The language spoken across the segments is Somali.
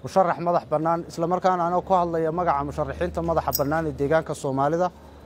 musharax madax bannaan isla markaana anoo ku hadlaya magaca musharaxiinta madaxa bannaan ee deegaanka Soomaalida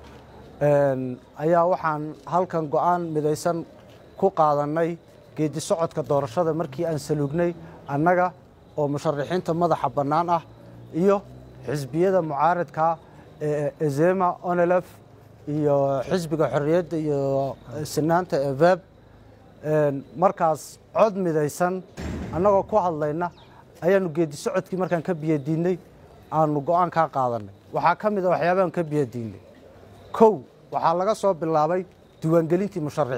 ayaa waxaan halkan go'aan midaysan ku qaadanay geedi socodka doorashada markii aan saluugnay annaga oo musharaxiinta madaxa bannaan ah iyo xisbiyada mucaaradka Ezema Onelef iyo xisbiga xorriyadda iyo sinaanta Evab markaas cod midaysan annagoo ku hadlayna ayaanu geedi socodkii markaan ka biyadiinay aanu go'aan ka qaadanay waxa ka mid ah waxyaabahan ka biyadiinay kow waxaa laga soo bilaabay diiwaangelintii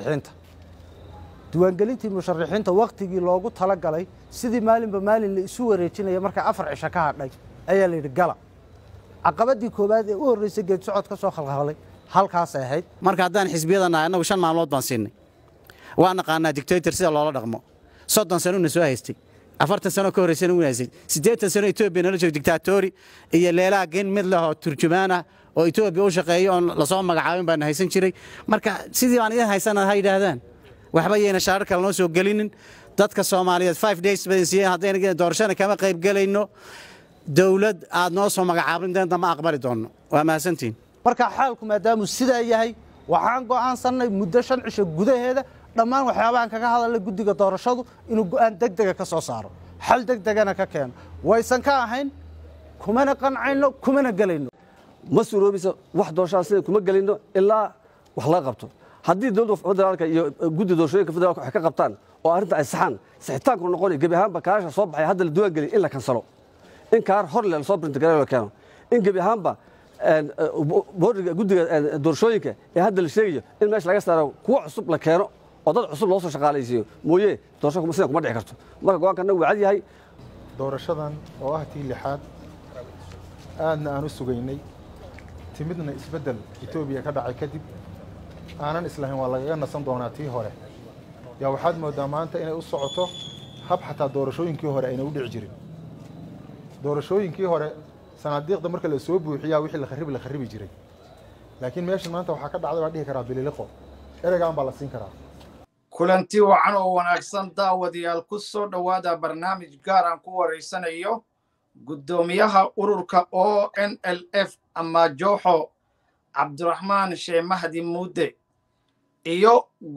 musharaxiinta waqtigii loogu talagalay sidii maalinba maalin la isu wareejinaya marka 4 cisho ka hadhay ayaa la yiri gala caqabadii koobaad ee u horeysay geedi socod ka soo khalkhalay halkaas ay ahayd marka haddaan xisbiyadana anagu 5 maalmood baan siinay waan naqaanaa dictator sida loola dhaqmo 30 sano una soo haystay 40 sano ka horeysay una haystay 80 sano Ethiopia nala joog dictatori iyo leelaagin mid la turjumaana oo Ethiopia u shaqeeyo oo la soo magacaabin baan haysan jiray marka sidii aan idin haysanahay ay yiraahdaan waxba yeena shaar kale noo soo galinin dadka Soomaaliyeed 5 days badan siiyay haddii doorashada kama qayb galayno dawlad aad noo soo magacaabin doonta ma aqbali doono waa maasantiin marka xaalku maadaama sida yahay waxaan go'aansanay muddo 5 cisho gudaheeda dhammaan waxyaabahan kaga hadalay guddiga doorashadu inuu go'aan degdeg ah ka soo saaro xal degdegana ka keeno waysan ka ahayn kumana qancayno kumana galayno masuuliyiinta wax doorashada kuma galayno ilaa wax la qabto haddii dawladda federaalka iyo guddiga doorashooyinka federaalka wax ka qabtaan oo arrinta ay saxitaanku noqonay gabi ahaanba kaasha soo baxay hadda la duwan galin in la kansalo in kaar hor la soo print gareeyo la keeno in gabi ahaanba boordiga guddiga doorashooyinka ee hadda la sheegayo in meesha laga saaro kuwa cusub la keeno oo dad cusub loo soo shaqaalaysiiyo mooyee doorasho kuma sida kuma dhici karto marka go'aankana wuu cad yahay doorashadan oo ah tii lixaad aadna aan u sugaynay timidna isbedel Ethiopia ka dhacay kadib aanan islahayn waa laga nasan doonaa tii hore yaa waxaad moodaa maanta inay u socoto hab xataa doorashooyinkii hore ayna u dhici jirin doorashooyinkii hore sanaadiiqda marka la soo buuxiyaa wixii la kharibi jiray laakiin meeshan maanta waxaa ka dhacday baa dhihi karaa bililiqo ereygaan baa la siin karaa kulanti wacan oo wanaagsan daawadayaal ku soo dhawaada barnaamij gaar aan ku wareysanayo guddoomiyaha ururka ONLF ama Jooxo Cabdiraxmaan Sheekh Mahdi Muude iyo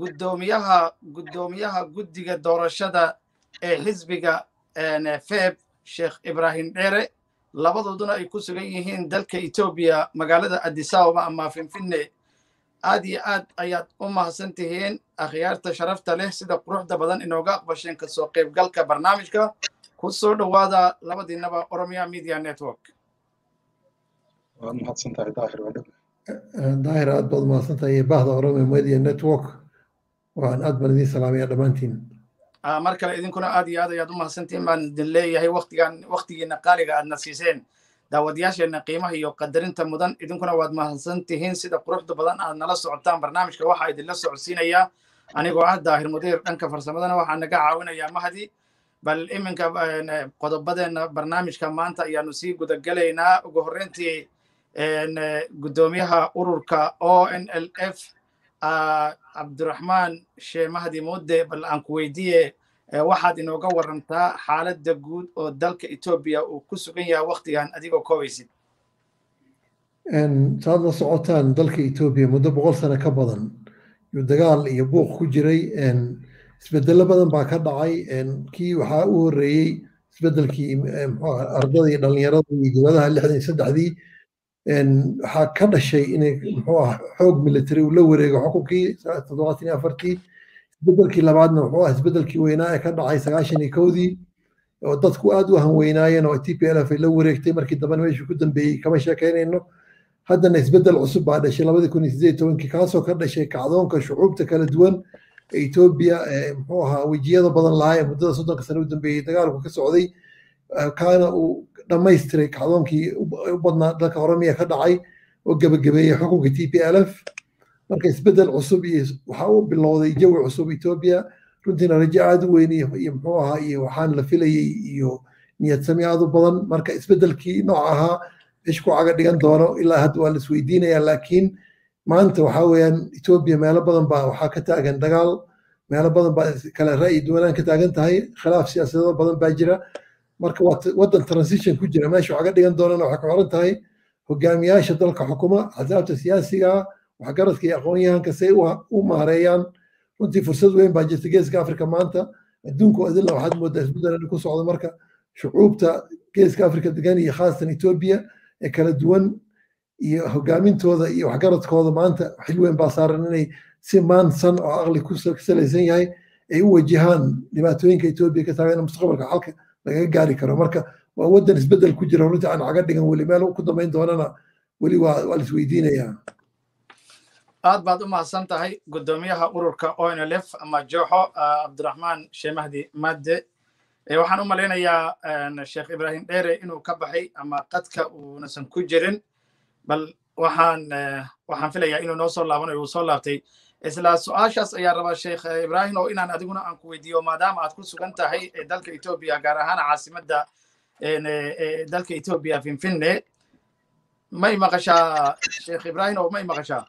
guddoomiyaha guddiga doorashada ee xisbiga NFF Sheekh Ibrahim Dheere labadooduna ay ku sugan yihiin dalka Ethiopia magaalada Addis Ababa ama Finfinne aad iyo aad ayaad u mahadsantihiin akhyaarta sharafta leh sida quruxda badan inooga aqbasheen ka soo qaybgalka barnaamijka ku soo dhawaada labadiinaba Oromia Media Network waa mahadsantahay daahir aad baad mahadsantahay bahda Oromia Media Network waan aad baan idin salaamaya dhamaantiin mar kale idinkuna aad iyo aad ayaad u mahadsantihiin baan idin leeyahay waqtigiina qaaliga aadna siiseen daawadayaasheena qiimaha iyo qadarinta mudan idinkuna waad mahadsantihiin sida quruxda badan aad nala socotaan barnaamijka waxaa idinla socodsiinayaa anigoo ah daahir mudiir dhanka farsamadana waxaa naga caawinayaa Mahdi bal iminka qodobadeena barnaamijka maanta ayaanu sii gudagalaynaa ugu horreyntii guddoomiyaha ururka ONLF Cabdiraxmaan Sheekh Mahdi Muude bal aan ku weydiiye waxaad inooga warantaa xaaladda guud oo dalka Ethiopia uu ku sugan yahay waqtigan adigoo koobaysid saad la socotaan dalka Ethiopia muddo 100 sano ka badan iyo dagaal iyo buuq ku jiray isbedelo badan baa ka dhacay kii waxaa u horeeyay isbedelkii ardada iyo dhalinyarada iyo gabadhaha 63dii waxaa ka dhashay inay xoog military uu la wareego xukunkii 74 isbedelkii labaadna wuxuu ah isbedelkii weynaa ee ka dhacay 91dii oo dadku aad u hanweynaayeen oo TPLF ay la wareegtay markii dambe meeshii ku dambeeyay kama sheekeynayno haddana isbedel cusub baa dhashay 2018 kaasoo ka dhashay kacdoonka shucuubta kala duwan ee Ethiopia muxuu ahaa wejiyada badan lahaa muddada 30 sano u dambeeyay dagaalku ka socday kaana uu dhamaystiray kacdoonkii u badnaa dalka Oromia ka dhacay oo gabagabeeyay xukunka TPLF marka isbedel cusub iyo waxa uu bilowday jawi cusub Ethiopia runtii rajo aad u weyn iyo muxuu ahaa iyo waxaan la filayay iyo niyad sami aad u badan marka isbedelkii noocaha ish ku caga dhigan doono ilaa hadda waa la isweydiinayaa laakiin maanta waxa weeyaan Ethiopia meelo badan baa waxaa ka taagan dagaal meelo badan baa kala ra'yi duwanaan ka taagan tahay khilaaf siyaasadeed badan baa jira marka waddan transition ku jira meesha waxaa ka dhigan doonana waxay ku xiran tahay hogaamiyaasha dalka xukuma axsaabta siyaasiga waxgaradka iyo aqoon-yahanka say u maareeyaan runtii fursad weyn baa jirta geeska afrika maanta adduunku adilla waxaad moodaa isbeddel ku socda marka shucuubta geeska afrika degan iyo khaasatan etoobiya ee kala duwan iyo hogaamintooda iyo waxgaradkooda maanta xil weyn baa saaran inay si maansan oo aqli ku salaysan yahay ay u wajahaan dhibaatooyinka etoobiya ka taagan mustaqbalka xalka lagaga gaari karo marka waa waddan isbeddel ku jira runtii aan caga dhigan weli meel ku dambayn doonana weli waa la isweydiinayaa aad baad u mahadsan tahay guddoomiyaha ururka ONLF ama Jooxo Cabdiraxmaan Sheemahdi Madde waxaan u malaynayaa Sheekh Ibrahim Dheere inuu ka baxay ama qadka uunasan ku jirin bal waxaan filayaa inuu noo soo laabanayo uu soo laabtay isla su'aashaas ayaa rabaa Sheekh Ibrahim oo inaan adiguna aan ku weydiiyo maadaama aad ku sugan tahay dalka Ethiopia gaar ahaan caasimadda dalka Ethiopia Finfinne may maqashaa Sheekh Ibrahim oo may maqashaa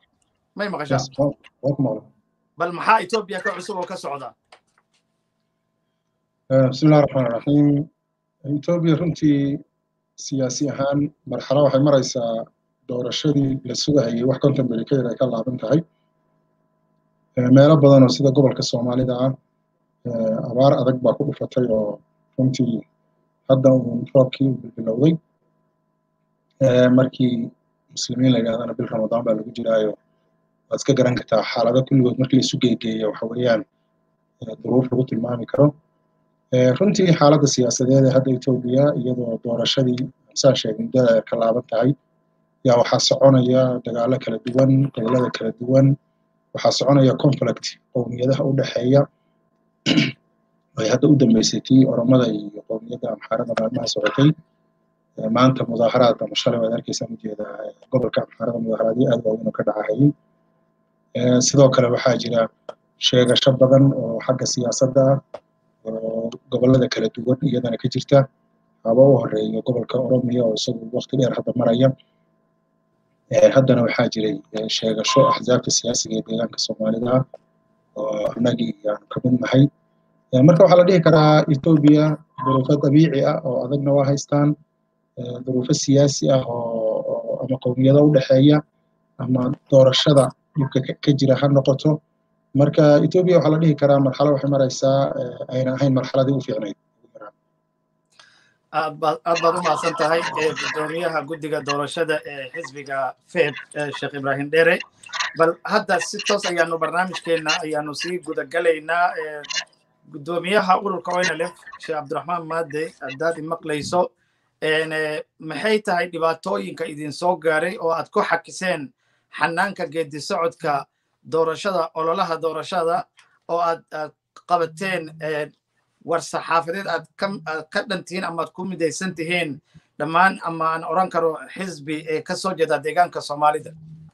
bal maxaa Ethiopia ka cusub oo ka socda bismillaahir rahmaanir rahiim Ethiopia runtii siyaasi ahaan marxalad waxay maraysaa doorashadii la sugayay wax konton beri ka yar ay ka laaban tahay meelo badan oo sida gobolka Soomaalida ah abaar adag baa ku dhufatay oo runtii hadda uu roobkii bilowday markii muslimiin la yidhahdana bil Ramadaan baa lagu jiraayo waad iska garan kartaa xaalado kulligood markii la isu geegeeyo waxa weeyaan duruuf lagu tilmaami karo runtii xaaladda siyaasadeed ee hadda Ethiopia iyadoo doorashadii saa sheegay muddada ka laaban tahay yaa waxaa soconaya dagaalo kala duwan gobollada kala duwan waxaa soconaya conflict qowmiyadaha u dhexeeya ay hadda u dambeysay tii Oromada iyo qowmiyadda Amxaarada maalmaha socotay maanta mudaaharaad ama shalay waad arkaysaa ujeeda gobolka Amxaarada mudaaharaadyo aad waaweyn oo ka dhacayay sidoo kale waxaa jira sheegasho badan oo xagga siyaasadda oo gobollada kala duwan iyadana ka jirta haba u horeeyo gobolka Oromiya oo isagu waqti dheer hadda maraya haddana waxaa jiray sheegasho axsaabta siyaasiga ee deegaanka Soomaalida oo annagii aan ka mid nahay marka waxaa la dhihi karaa Ethiopia duruufo dabiici ah oo adagna waa haystaan duruufo siyaasi ah oo ama qowmiyado u dhexeeya ama doorashada dhibka ka jira ha noqoto marka Ethiopia waxaa la dhihi karaa marxalad waxay maraysaa ayna ahayn marxaladii u fiicnayd aad baad u mahadsan tahay guddoomiyaha guddiga doorashada ee xisbiga FEB Sheekh Ibrahim Dheere bal hadda si toos ayaanu barnaamijkeena ayaanu sii gudagalaynaa guddoomiyaha ururka ONLF Sheekh Cabdiraxmaan Madde haddaad maqlayso maxay tahay dhibaatooyinka idin soo gaaray oo aad ku xakiseen xanaanka geedi socodka doorashada ololaha doorashada oo aad qabateen war saxaafadeed aad ka dhantihiin ama aad ku midaysan tihiin dhammaan ama aan oran karo xisbi ee ka soo jeeda deegaanka Soomaalida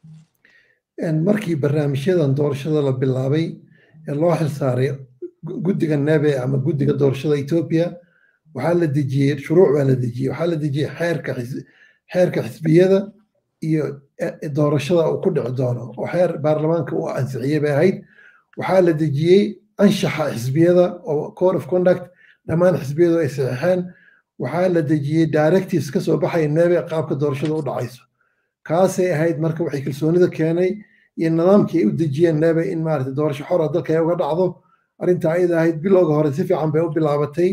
markii barnaamijyadan doorashada la bilaabay ee loo xilsaaray guddiga NEBE ama guddiga doorashada Ethiopia waxaa la dejiyey shuruuc baa la dejiyey waxaa la dejiyey xeerka xisbiyada iyo doorashada uu ku dhici doono oo xeer baarlamaanka uu ansixiyey bay ahayd waxaa la dejiyey anshaxa xisbiyada oo code of conduct dhammaan xisbiyadu ay saxiixeen waxaa la dejiyey directives ka soo baxaya NEBE qaabka doorashada u dhacayso kaasay ahayd marka waxay kalsoonida keenay iyo nidaamkii ay u dejiyeen NEBE in maaragtay doorasho xor ah dalka ay uga dhacdo arrinta ayada ahayd bilowga hore si fiican bay u bilaabatay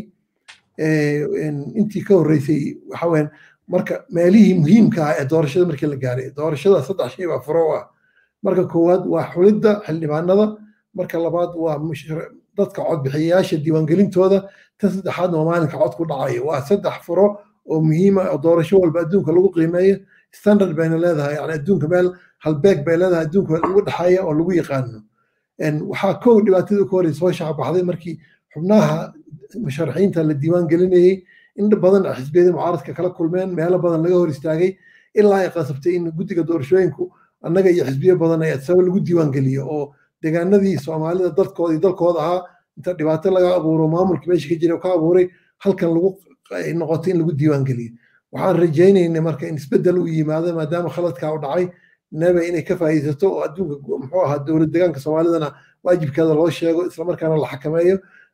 intii ka horreysay waxa weeyaan marka meelihii muhiimka ah ee doorashada markii la gaaray doorashada 3 shay baa furo ah marka koowaad waa xulidda xildhibaanada marka labaad waa dadka codbixiyayaasha diiwaangelintooda tan saddexaadna waa maalinka cod ku dhacayo waa 3 furo oo muhiim ah oo doorasho walba adduunka lagu qiimeeyo standard bayna leedahay yani adduunka meel halbeeg bay leedahay adduunka lagu dhaxaya oo lagu yaqaano waxaa kow dhibaatada ku horeysa soo shacbaxday markii xubnaha musharaxiinta la diiwaan gelinayay in badan xisbiyada mucaaradka kala kulmeen meelo badan laga hor istaagay ilaa ay qasabtay in guddiga doorashooyinku annaga iyo xisbiyo badan ay sabab lagu diiwaan geliyo oo deegaanadii Soomaalida dalkooda ahaa inta dhibaato laga abuuro maamulka meesha ka jira ka abuuray halkan lagu noqotay in lagu diiwaan geliyo waxaan rajaynaynaa marka in isbedel uu yimaado maadaama khaladka u dhacay NEBE inay ka faa'iideysato oo adduunka muxuu ahaa dowlad deegaanka Soomaalidana waajibkeeda loo sheego isla markaana la xakameeyo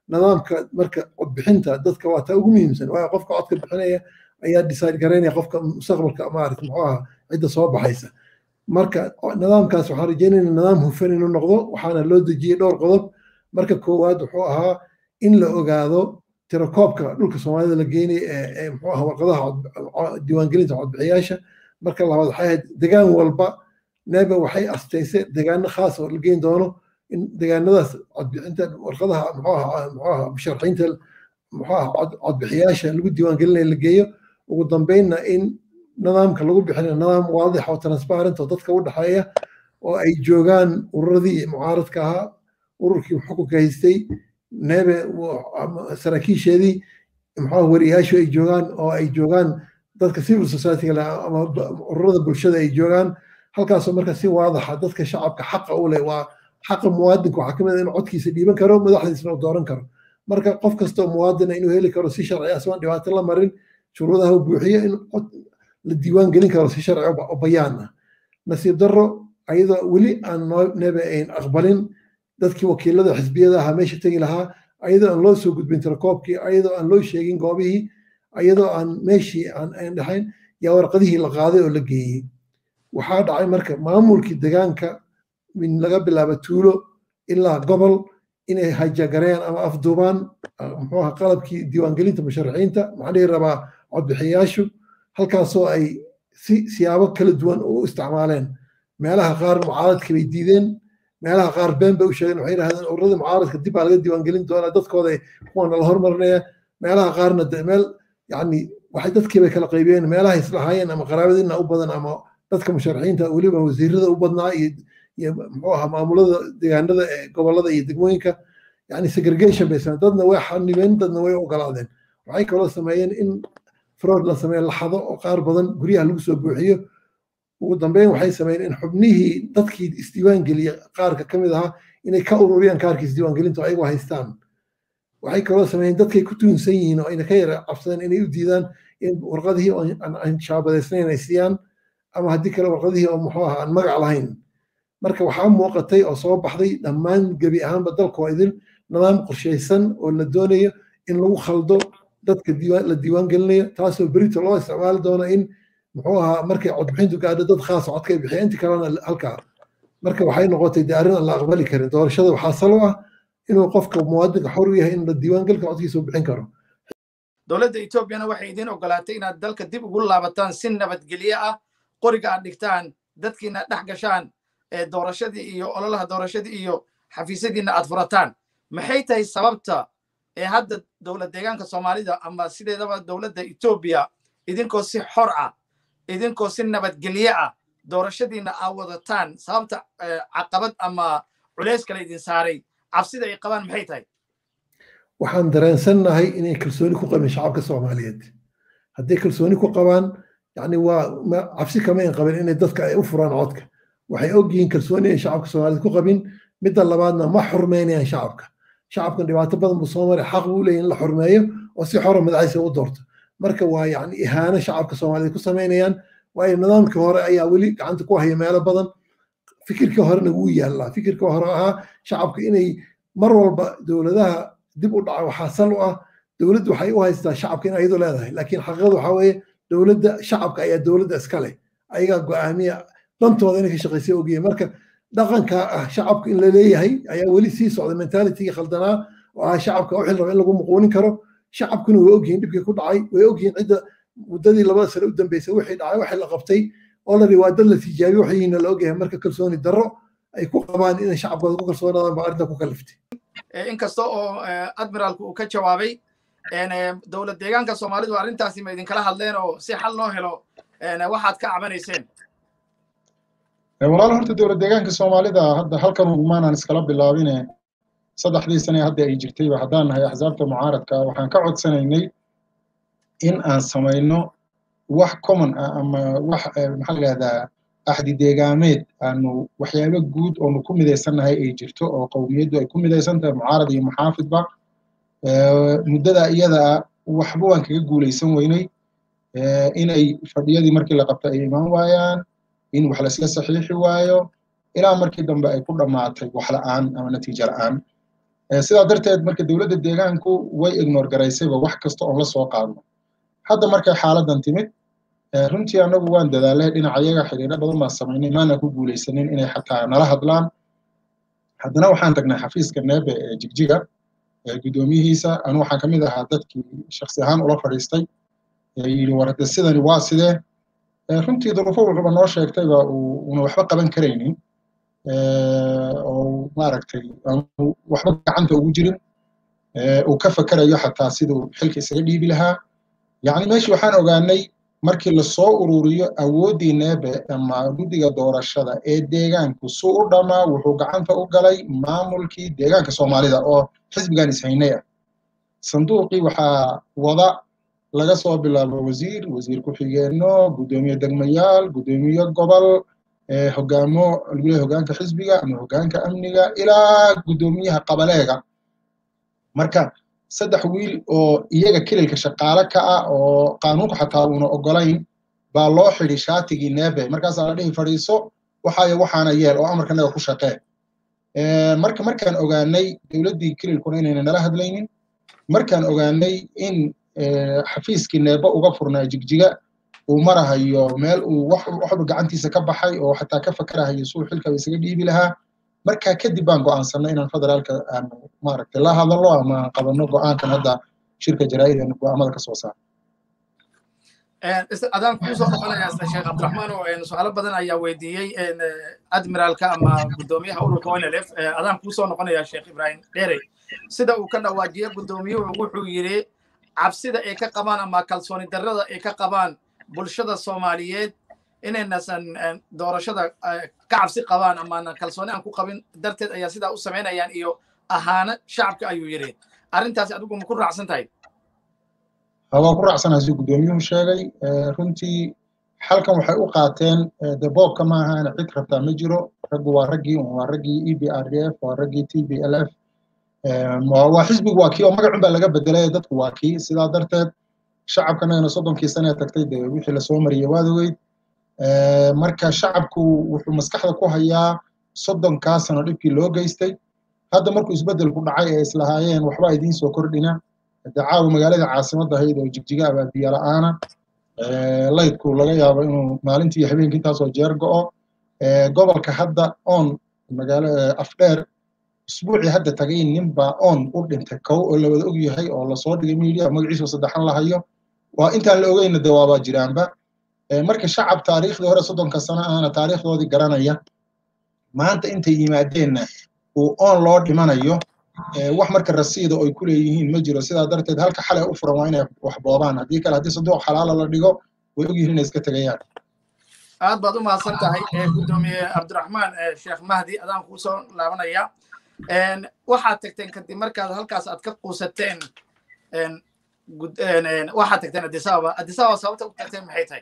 nidaamka marka cod bixinta dadka waa taa ugu muhiimsan waayo qofka codka bixinaya ayaa decide garaynaya qofka mustaqbalka maaragta muxuu ahaa cidda soo baxaysa marka nidaamkaas waxaan rajaynaynaa nidaam hufan inuu noqdo waxaana loo dejiyey dhowr qodob marka koowaad wuxuu ahaa in la ogaado tirakoobka dhulka soomaalida la geynay ee muxuu ahaa warqadaha diiwaangelinta codbixiyaasha marka labaad waxay ahayd degaan walba neeba waxay astaysay degaano khaas oo la geyn doono in degaanadaas codbixinta warqadaha muxuu ahaa musharaxiinta muxuu ahaa codbixiyaasha lagu diiwaangelinaya la geeyo ugu dambeynna in nidaamka lagu bixinayo nidaam waadix oo transparent oo dadka u dhexeeya oo ay joogaan ururadii mucaaradka ahaa ururkii xukunka haystay neebe saraakiisheedii muxuu wariyaashu ay joogaan oo ay joogaan dadka civil society ama ururada bulshada ay joogaan halkaasoo marka si waadaxa dadka shacabka xaqa u leh waa xaqa muwaadinka waxaa kamid ah inuu codkiisa dhiiban karo madaxdiisna uu dooran karo marka qof kastoo muwaadina inuu heli karo si sharci ah soon dhibaato la marin shuruudaha uu buuxiyo in cod la diiwaan gelin karo si sharci oo bayaan ah nasiib darro ayadoo weli aan neebe ayn aqbalin dadkii wakiilada xisbiyada ahaa meesha tegi lahaa ayadoo aan loo soo gudbin tirakoobkii ayadoo aan loo sheegin goobihii ayadoo aan meeshii aan dhaxayn yaa warqadihii la qaaday oo la geeyey waxaa dhacay marka maamulkii degaanka min laga bilaabo tuulo ilaa gobol inay hajagareen ama afduubaan muxuu ahaa qalabkii diiwaangelinta musharaxiinta maxaa dhihi rabaa codbixiyayaashu halkaasoo ay siyaabo kala duwan u isticmaaleen meelaha qaar mucaaradka bay diideen meelaha qaar been bay u sheegeen waxay yidhahdeen ururada mucaaradka dib baa laga diiwaangelin doonaa dadkooda kuwana la hormarinaya meelaha qaarna meel yacni waxay dadkii bay kala qaybiyeen meelaha islahaayeen ama qaraabadiina u badan ama dadka musharaxiinta weliba wasiirada u badnaa iyo muxuu ahaa maamulada deegaanada ee gobolada iyo degmooyinka yani segregation bay sameeyeen dadna way xanibeen dadna way ogolaadeen waxay kaloo sameeyeen in fraud la sameeyo laxado oo qaar badan guryaha lagu soo buuxiyo ugu dambeyn waxay sameeyeen in xubnihii dadkii isdiiwaan geliya qaarka ka mid ahaa inay ka ururiyaan kaarkii isdiiwaangelinta ayagoo haystaan waxay kaloo sameeyeen dadkay ku tuunsan yihiin oo ayna ka yara cabsadeen inay u diidaan in warqadihii aan shaabadaysnayn ay siiyaan ama haddii kale warqadihii oo muxuu ahaa aan magac lahayn marka waxaa muuqatay oo soo baxday dhammaan gebi ahaanba dalkoo idin nidaam qorshaysan oo la doonayo in lagu khaldo dadka la diiwaan gelinayo taasoo berito loo isticmaali doono in muxuu ahaa markay codbixintu gaadho dad khaas codkay bixiya inta kalena halkaa marka waxay noqotay dee arrin aan la aqbali karin doorashada waxaa salo ah inuu qofka muwaadinka xor u yahay in la diiwaangelka codkiisa u bixin karo dowladda etoobiyana waxay idiin ogolaatay inaad dalka dib ugu laabataan si nabadgelyo ah qoriga aad dhigtaan dadkiina dhex gashaan doorashadii iyo ololaha doorashadii iyo xafiisyadiina aad furataan maxay tahay sababta ee hadda dowlad deegaanka soomaalida ama sideedaba dowladda etoobiya idinkoo si xor ah idinkoo si nabadgelyo ah doorashadiina aad wadataan sababta caqabad ama culays kale idin saaray cabsida ay qabaan maxay tahay waxaan dareensannahay inay kalsooni ku qabin shacabka soomaaliyeed hadday kalsooni ku qabaan yani waa cabsi kama in qabin inay dadka ay u furaan codka waxay ogyihiin kalsooni ay shacabka soomaaliyeed ku qabin midda labaadna ma xurmeynayaan shacabkan dhibaato badan buu soo maray xaq buu leeyahay in la xurmeeyo oo si xora madaxdiisa u doorto marka waa yani ihaano shacabka soomaaliyeed ku samaynayaan waayo nidaamkii hore ayaa weli gacanta ku haya meelo badan fikirkii horena wuu yaallaa fikirkii hore ahaa shacabka inay mar walba dowladaha dib u dhaca waxaa sal u ah dowladdu waxay u haystaa shacabka in ayadu leedahay laakiin xaqiiqadu waxaa weeye dowladda shacabka ayaa dowladda iska leh ayagaa go'aamiya dantooda inay ka shaqaysay ogyihiin marka dhaqanka ah shacabka in la leeyahay ayaa weli sii socda mentalitigii khaldanaa oo ah shacabka u xil raba in lagu muquunin karo shacabkuna way ogyihiin dhibkii ku dhacay way ogyihiin cidda muddadii 2 sano u dambeysay wixii dhacay waxii la qabtay already waa dad la tijaabiyo waxiina la ogyahay marka kalsooni darro ay ku qabaan inay shacabkooda ku kalsoonaadaan baa arrinta ku kaliftay inkasta oo admiraalku uu ka jawaabay dowlad deegaanka soomaalidu arrintaasi ma idinkala hadleen oo si xal loo helo waxaad ka cabanayseen walaal horta dowlad deegaanka soomaalida hadda halkan ugumaanaan iskala bilaabine 3 sane hadda ay jirtayba haddaan nahay axsaabta mucaaradka waxaan ka codsanaynay in aan samayno wax common ah ama wax maxaa la yidhahdaa axdi deegaameed aanu waxyaabo guud oonu ku midaysannahay ay jirto oo qowmiyaddu ay ku midaysan tahay mucaarad iyo muxaafidba muddada iyada waxba waan kaga guulaysan weynay inay fadhiyadii markii la qabtay ay imaan waayaan in wax la isla saxiixi waayo ilaa markii dambe ay ku dhammaatay wax la'aan ama natiijo la'aan sidaa darteed marka dowladda deegaanku way ignore garaysayba wax kasta oon la soo qaadno hadda markay xaaladan timid runtii annagu waan dadaalay dhinacayaga xiriiro badan baan samaynay maana ku guulaysanin inay xataa nala hadlaan haddana waxaan tagnay xafiiska neebe ee jigjiga guddoomiyihiisa anu waxaan ka mid ahaa dadkii shaksi ahaan ula fadhiistay yidhi war hadde sidani waa sidee runtii duruufo wuxuuba noo sheegtayba una waxba qaban karaynin oo maaragtay waxba gacanta ugu jirin uu ka fakerayo xataa siduu xilka isaga dhiibi lahaa yacni meeshii waxaan ogaanay markii lasoo ururiyo awooddii neebe ama guddiga doorashada ee deegaanku suu u dhammaa wuxuu gacanta u galay maamulkii deegaanka soomaalida oo xisbigan ishaynay ah sanduuqii waxaa wada laga soo bilaabo wasiir ku-xigeenno guddoomiye degmayaal guddoomiye gobol hogaamo lagu leeyahay hogaanka xisbiga ama hogaanka amniga ilaa guddoomiyaha qabaleega marka 3 wiil oo iyaga kililka shaqaale ka ah oo qaanuunku xataa uuna ogolayn baa loo xidhi shaatigii neebe markaasaa la dhihi fadhiiso waxaana yeel oo amarkanaga ku shaqee markaan ogaanay dowladdii kililkuna inayna nala hadlaynin markaan ogaanay in xafiiskii neebe uga furnaa jigjiga uu marahayo meel uu waxba gacantiisa ka baxay oo xataa ka fakarahayo suu xilka isaga dhiibi lahaa markaa kadib baan go'aansanay inaan federaalka aan maaragtay la hadallo ama aan qabanno go'aankan hadda shirka jaraa'id aan go'aamada ka soo saaro adaan kuu soo noqonayaa sheekh cabdiraxmaan oo su'aalo badan ayaa weydiiyey admiraalka ama guddoomiyaha ururka ONLF adaan kuu soo noqonayaa sheekh ibraahim dheere sida uu ka dhawaajiyey guddoomiyuhu wuxuu yidhi cabsida ay ka qabaan ama kalsooni darrada ay ka qabaan bulshada Soomaaliyeed inaynasan doorashada ka cabsi qabaan ama kalsooni aan ku qabin darteed ayaa sidaa u sameynayaan iyo ahaana shacabka ayuu yiri arrintaas adigu ma ku raacsan tahay waa ku raacsanahay si guddoomiyuhu sheegay runtii halkan waxay u qaateen boobka ma ahaana cid rabtaa ma jiro raggu waa raggii EPRDF waa raggii TPLF waa xisbigu waa kii oo magacun baa laga bedelay dadku waa kii sidaa darteed shacabkana 30 sano tagtay wixii la soo mariyay waad ogeyd marka shacabku wuxuu maskaxda ku hayaa 30 sano dhibkii loo geystay hadda markuu isbedel ku dhacay ee islahaayeen waxba idiin soo kordhina dacaaw magaalada caasimadda ahayd oo jigjiga abaa biyo la'aana laydku laga yaabo inuu maalintii iyo habeenkii intaasoo jeer go'o gobolka hadda oon magaalada afdheer isbuucii hadda tagay ninbaa oon u dhintay kow oo la wada og yahay oo lasoo dhigay media magaciisa saddexan la hayo waa intaan la ogeyna dawaabaa jiraanba marka shacab taariikhdii hore 30 sano ahna taariikhdoodii garanaya maanta intay yimaadeenna uu oon loo dhimanayo wax marka rasiida oo ay ku leeyihiin ma jiro sidaa darteed halka xalay u furan waa inay wax boobaan haddii kale haddii sanduuq xalaala la dhigo way og yihiin inay iska tegayaan aad baad u mahadsan tahay guddoomiye cabdiraxmaan sheekh mahdi adaan kuu soo laabanaya waxaad tagteen kadib markaad halkaas aad ka quusateen waxaad tagteen Addis Ababa sababta u tagteen maxay tahay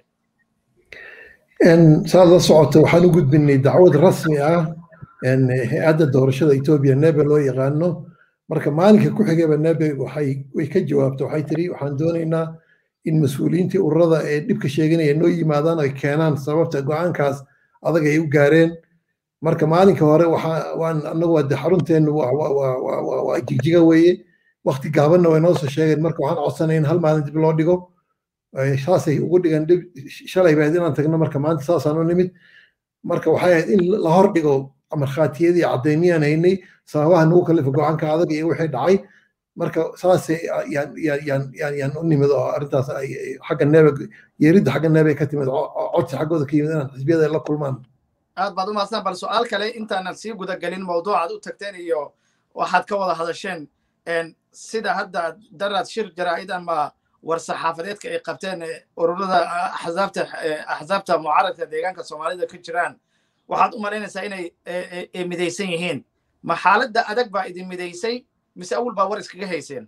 saad la socota waxaan u gudbinay dacwad rasmi ah hay-adda doorashada Ethiopia NEB loo yaqaano marka maalinka ku xigayba NEB way ka jawaabtay waxay tiri waxaan doonaynaa in mas'uuliyiintii ururada ee dhibka sheeganaya noo yimaadaan ay keenaan sababta go'aankaas adag ay u gaareen marka maalinka hore waan anagu waa xarunteenu waa jigjiga weeye waqti gaabanna way noo soo sheegeen marka waxaan codsanay in hal maalin dib loo dhigo saasay ugu dhigan dhib shalay baa inaan tagno marka maanta saasaan u nimid marka waxay ahayd in la hor dhigo markhaatiyadii caddeymiyaan haynay sababaha nagu kalifa go'aanka adag iyo wixii dhacay marka saasay yaan u nimid oo arrintaas xagga neebe yeeridda xagga neebe ka timid codsi xaggooda ka yimid inaan xisbiyada la kulmaan aad baad u mahadsan bal su'aal kale intaanan sii guda gelin mawduucaad u tagteen iyo waxaad ka wada hadasheen sida hadda daraad shir jaraa'id ama war-saxaafadeedka ay qabteen ururada axsaabta mucaaradka deegaanka Soomaalida ka jiraan waxaad u malaynaysaa inay midaysan yihiin ma xaaladda adag baa idin midaysay mise awal baa war iskaga hayseen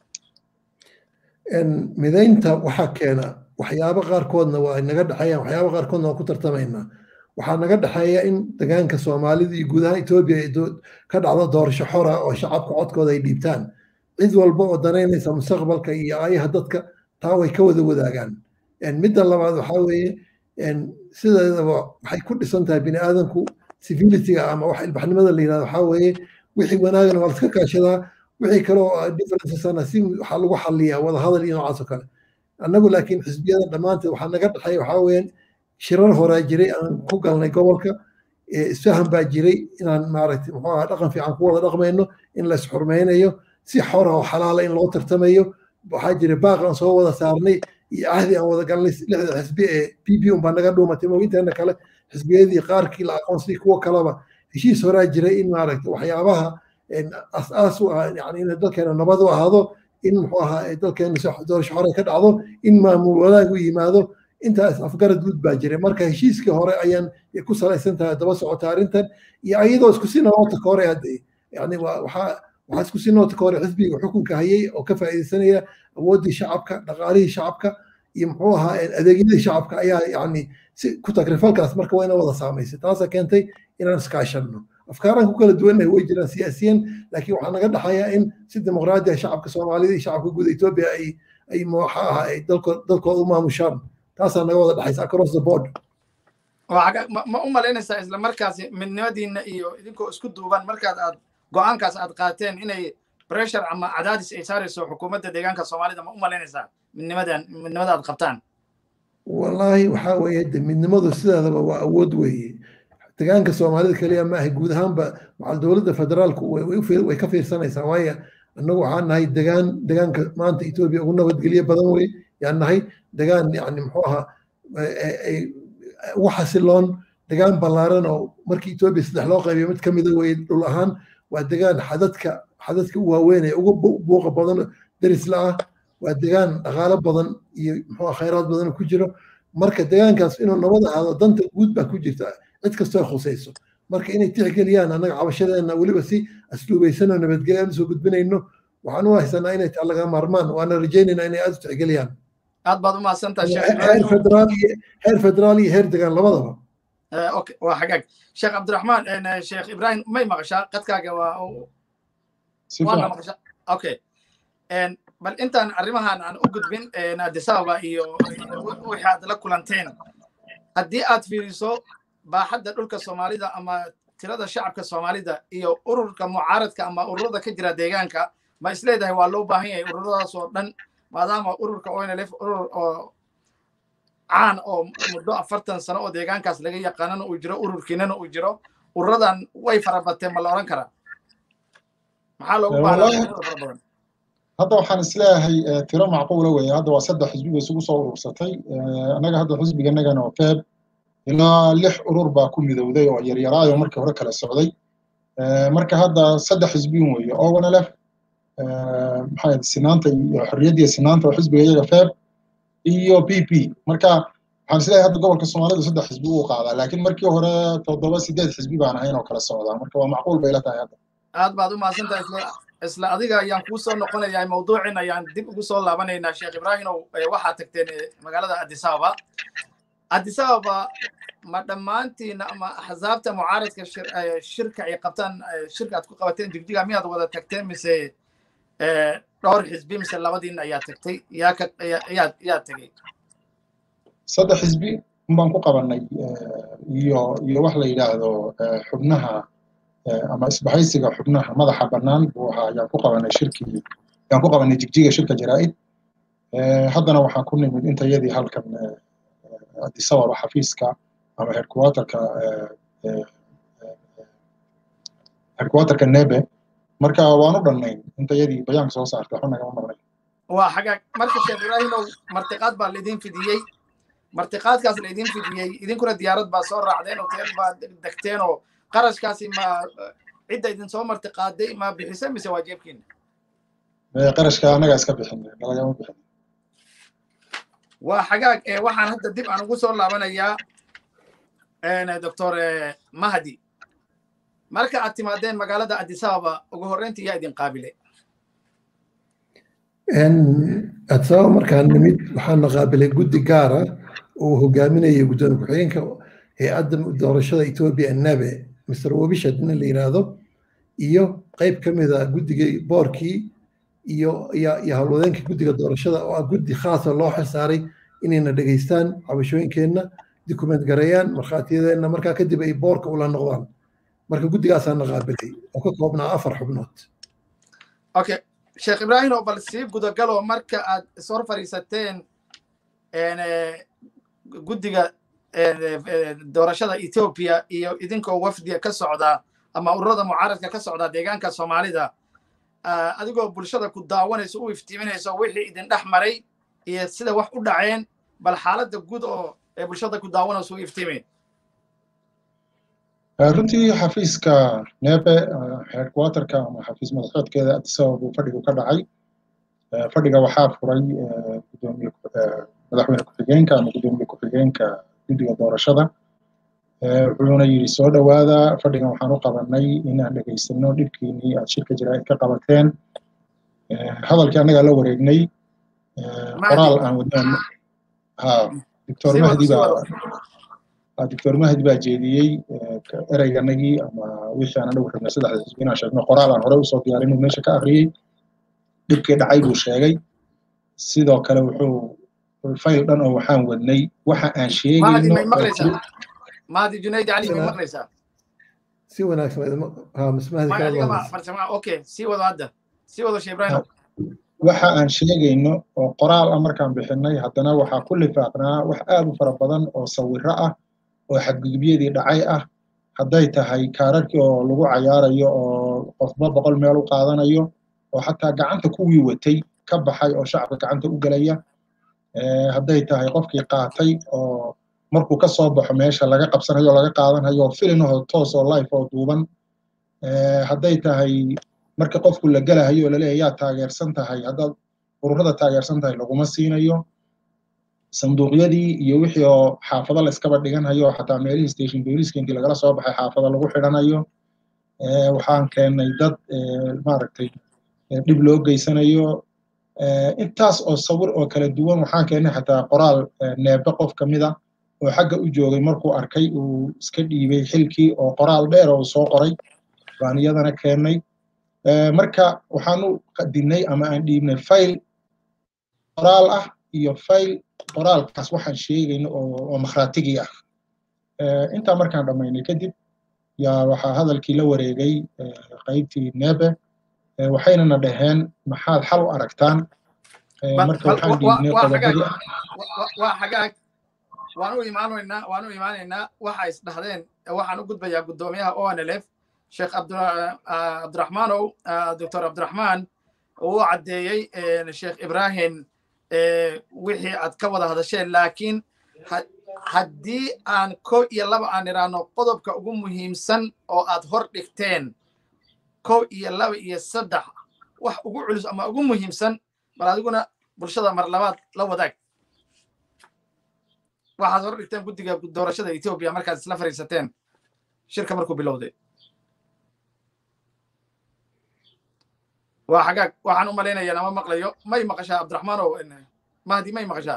midaynta waxaa keena waxyaabo qaarkoodna waa naga dhaxeeyaan waxyaabo qaarkoodna waa ku tartamaynaa waxaa naga dhaxeeya in deegaanka Soomaalida iyo guud ahaan Ethiopia ka dhacdo doorasho xor ah oo shacabka codkooda ay dhiibtaan cid walba oo danaynaysa mustaqbalka iyo ayaha dadka taa way ka wada wadaagaan midda labaad waxaa weeye sideedaba waxay ku dhisan tahay bini aadanku civility-ga ama wax ilbaxnimada la yidhahdo waxaa weeye wixii wanaagana waa la iska kaashadaa wixii kaloo differencesana si waxaa lagu xalliyaa wada hadal iyo noocaas oo kale annagu laakiin xisbiyada dhammaanteed waxaa naga dhexeeya waxaa weeyaan shirar horaa jiray aan ku galnay gobolka isfahan baa jiray inaan maaragtay muxuu ahaa dhaqan fiican ku wada dhaqmayno in la isxurmaynayo si xor ah oo xalaala in loo tartamayo waxaa jiray baaq aan soo wada saarnay iyo ahdi aan wada galnay lixda xisbi ee PP un baa naga dhuumatay mooginteena kale xisbiyadii qaarkii la aqoonsay kuwo kaleba heshiis horaa jiray in maaragtay waxyaabaha asaas u ah yani in dalkeena nabad u ahaado in muxuu ahaa dalkeena doorasho hore ka dhacdo in maamul wadaag u yimaado intaas afgarad guud baa jiray marka heshiiskii hore ayaan ku salaysan tahay daba socota arrintan iyo ayadoo isku si noota ka hore yani waxaa isku si noota ka hore xisbiga xukunka hayay oo ka faa'iidaysanaya awooddii shacabka dhaqaalihii shacabka iyo muxuu ahaa adeegyadii shacabka ayaa yani si ku takrifalkaas marka waa ina wada saamaysay taasaa keentay inaan iskaashanno afkaaraan ku kala duwannahay way jiraan siyaasiyan laakiin waxaa naga dhaxayaa in si dimuqraadi ah shacabka soomaalida iyo shacabka guud etoobiya ay waxa aha ay dalkooda u maamushaan taasaa naga wada dhaxaysa across the board ma u malaynaysaa isla markaasi midnimadiina iyo idinkoo isku duuban markaad aad go'aankaas aad qaateen inay pressure ama cadaadis ay saarayso xukuumadda deegaanka soomaalida ma u malaynaysaa midnimada aad qabtaan wallaahi waxaa weeye de midnimadu sideedaba waa awood weeye deegaanka soomaalida kaliya ma aha guud ahaanba waxaa dowladda federaalku way ka fiirsanaysaa waayo annagu waxaan nahay deegaanka maanta etoobiya ugu nabadgelyo badan wey yaan nahay deegaan yani muxuu ahaa ugu xasiloon deegaan ballaaran oo markii etoobiya saddex loo qaybiyo mid ka mida wey dhul ahaan waa deegaan xadadka u waaweyn ee ugu buuqa badan darisla ah waa deegaan dhaqaalo badan iyo muxuu khayraad badan ku jiro marka deegaankaas inuu nabad ahaado danta guud baa ku jirta cid kastoo khusayso marka inay tixgeliyaan annaga cabashadeena weliba si asluubaysan oo nabadgelyo aan soo gudbinayno waxaan u haysanaa inay tahay laga maarmaan waana rajaynaynaa inay aad u tixgeliyaan aad baad u mahadsantahay heer federaal iyo heer degaan labadaba okay waa xagaag sheekh cabdiraxmaan sheekh ibraahim may maqashaa qadkaaga waana maqashaa okay bal intaan arrimahan aan u gudbin addis ababa iyo wixii aad la kulanteen haddii aad fiiriso baaxadda dhulka soomaalida ama tirada shacabka soomaalida iyo ururka mucaaradka ama ururada ka jira deegaanka ma isleedahay waa loo baahan yahay ururadaas oo dhan maadaama ururka ONLF urur oo caan oo muddo 40 sano oo deegaankaas laga yaqaanana uu jiro ururkiinana uu jiro ururadan way farabateen ma la oran karaa maxaa loogu baahan hadda waxaan isleeyahay tiro macquula weeye hadda waa 3 xisbi bay isugu soo urursatay anaga hadda xisbiganagana oo feeb ilaa 6 urur baa ku midowday oo yaryaraayo markii hore kala socday marka hadda 3 xisbi weeye ONLF maxay sinaanta iyo xorriyadda sinaanta oo xisbiga iyaga feeb iyo PP marka waxaan isleeyahay hadda gobolka Soomaalidu 3 xisbi uu qaadaa laakiin markii hore 7 xisbi baan ahayn oo kala socdaa marka waa macquul bay la tahay hadda aad baad u mahadsantahay isla adiga ayaan kuu soo noqonayaa mawduucin ayaan dib ugu soo laabanaynaa sheekh ibraahim waxaad tagteen magaalada addis ababa ma dhammaantiina ama axsaabta mucaaradka shirka ay qabtaan shirka aad ku qabateen jigjiga miyaad wada tagteen mise dhowr xisbi mise labadiina ayaa tagtay yaa tagay 3 xisbi baan ku qabanay iyo wax la yiraahdo xubnaha ama isbahaysiga xubnaha madaxa bannaan ayaan ku qabanay shirkii ayaan ku qabanay jigjiga shirka jaraa'id haddana waxaan ku nimid intayadii halkan addis ababa xafiiska ama headquarterka nebe marka waan u dhannayn intayadii bayaanka soo saartay waxba nagama maqnayn waa xagaag marka sheekh ibraahimow martiqaad baa laydin fidiyey martiqaadkaas laydin fidiyey idinkuna diyaarad baa soo raacdeen hotel baa degteen oo qarashkaasi ma cidda idin soo martiqaaday ma bixisay mise waa jeebkiina qarashka anaga iska bixin lagama bixin waa xagaag waxaan hadda dib aan ugu soo laabanayaa doctor mahdi marka aad timaadeen magaalada addis ababa ugu horreyntii yaa idin qaabile addis ababa markaan nimid waxaan qaabilay guddi gaara oo hogaaminaya gudoomiye ku-xigeenka hay'adda doorashada Ethiopia NABE Mr. Wobisha dina la yiraahdo iyo qayb ka mid ah guddiga boorkii iyo hawlwadeenka guddiga doorashada oo guddi khaas ah loo xilsaaray inayna dhageystaan cabashooyinkeenna document gareeyaan markhaatiyadeena markaa kadib ay boorka ula noqdaan marka guddigaasaan qaabilay oo ka koobnaa 4 xubnood. Okay, Sheekh Ibrahim oo bal sii gudagalo marka aad soo fariisateen guddiga doorashada Ethiopia iyo idinkoo wafdiga ka socda ama ururada mucaaradka ka socda deegaanka Soomaalida adigoo bulshada ku daawanayso u iftiiminayso wixii idin dhex maray iyo sida wax u dhaceen bal xaaladda guud oo bulshada ku daawanayso u iftiimay. runtii xafiiska neebe headquarterka ama xafiis madaxeedkeeda Addis Ababa buu fadhigu ka dhacay. fadhiga waxaa furay gudoomiye madaxweyne ku-xigeenka ama gudoomiye ku-xigeenka guddiga doorashada. wuxuuna yidhi soo dhowaada fadhigan waxaan u qabanay inaan dhegaysano dhibkiinii aad shirka jaraa'id ka qabateen. hadalkii annagaa la wareegnay qoraal aan wadaan Dr. Mahdi baa jeediyey ereyganagii ama wixii aan anagu rabnay saddexda xisbi inaan sheegno qoraal aan hore usoo diyaarin inuu meesha ka akhriyey dhibkii dhacay buu sheegay. sidoo kale wuxuu fayl dhan oo waxaan wadnay waxa aan sheegayno Mahdi Junayd Ali ma maqlaysaa si wanaagsan mismahdi ka okay si wada hadda si wada Sheekh Ibrahim waxa aan sheegayno oo qoraal ah markaan bixinay haddana waxaa ku lifaaqnaa wax aad u fara badan oo sawirro ah oo xadgudubyadii dhacay ah hadday tahay kaararkii oo lagu cayaarayo oo qofba 100 meel u qaadanayo oo xataa gacanta kuwii watay ka baxay oo shacabka gacanta u galaya hadday tahay qofkii qaatay oo markuu ka soo baxo meesha laga qabsanayo laga qaadanayo filinaho toos oo live oo duuban hadday tahay marka qofku la galayo oo la leeyahay yaa taageersan tahay haddaad ururada taageersan tahay laguma siinayo sanduuqyadii iyo wixii oo xaafado la iskaba dhiganayo xataa meelihii station police intii lagala soo baxay xaafado lagu xidhanayo waxaan keennay dad maaragtay dhib loo geysanayo intaas oo sawir oo kala duwan waxaan keennay xataa qoraal neebe qof ka mid ah oo xagga u joogay markuu arkay uu iska dhiibay xilkii oo qoraal dheer oo soo qoray baan iyadana keennay marka waxaan u qadinay ama aan dhiibnay fayl qoraal ah iyo fayl qoraalkaas waxaan sheegayno oo makhraatigii ah intaa markaan dhammaynay kadib yaa waxaa hadalkii la wareegay qaybtii neebe waxaynana dhaheen maxaad xal u aragtaan marka waxaan dhiibnay qodobadii waa xagaag waan u imaanaynaa waxa is dhahdeen waxaan u gudbayaa guddoomiyaha ONLF Sheekh Abdurrahmanow Dr. Abdurrahman uu caddeeyey Sheekh Ibrahim wixii aad ka wada hadasheen laakiin haddii aan 1 iyo 2 aan iraano qodobka ugu muhiimsan oo aad hor dhigteen 1 iyo 2 iyo 3 wax ugu culus ama ugu muhiimsan bal adiguna bulshada mar labaad la wadaag waxaad hor dhigteen guddiga doorashada Ethiopia markaad isla fariisateen shirka markuu bilowday وحاجات وحنو مالينا يا ما مقليو ما يمقشها عبد الرحمن مهدي ما يمقشها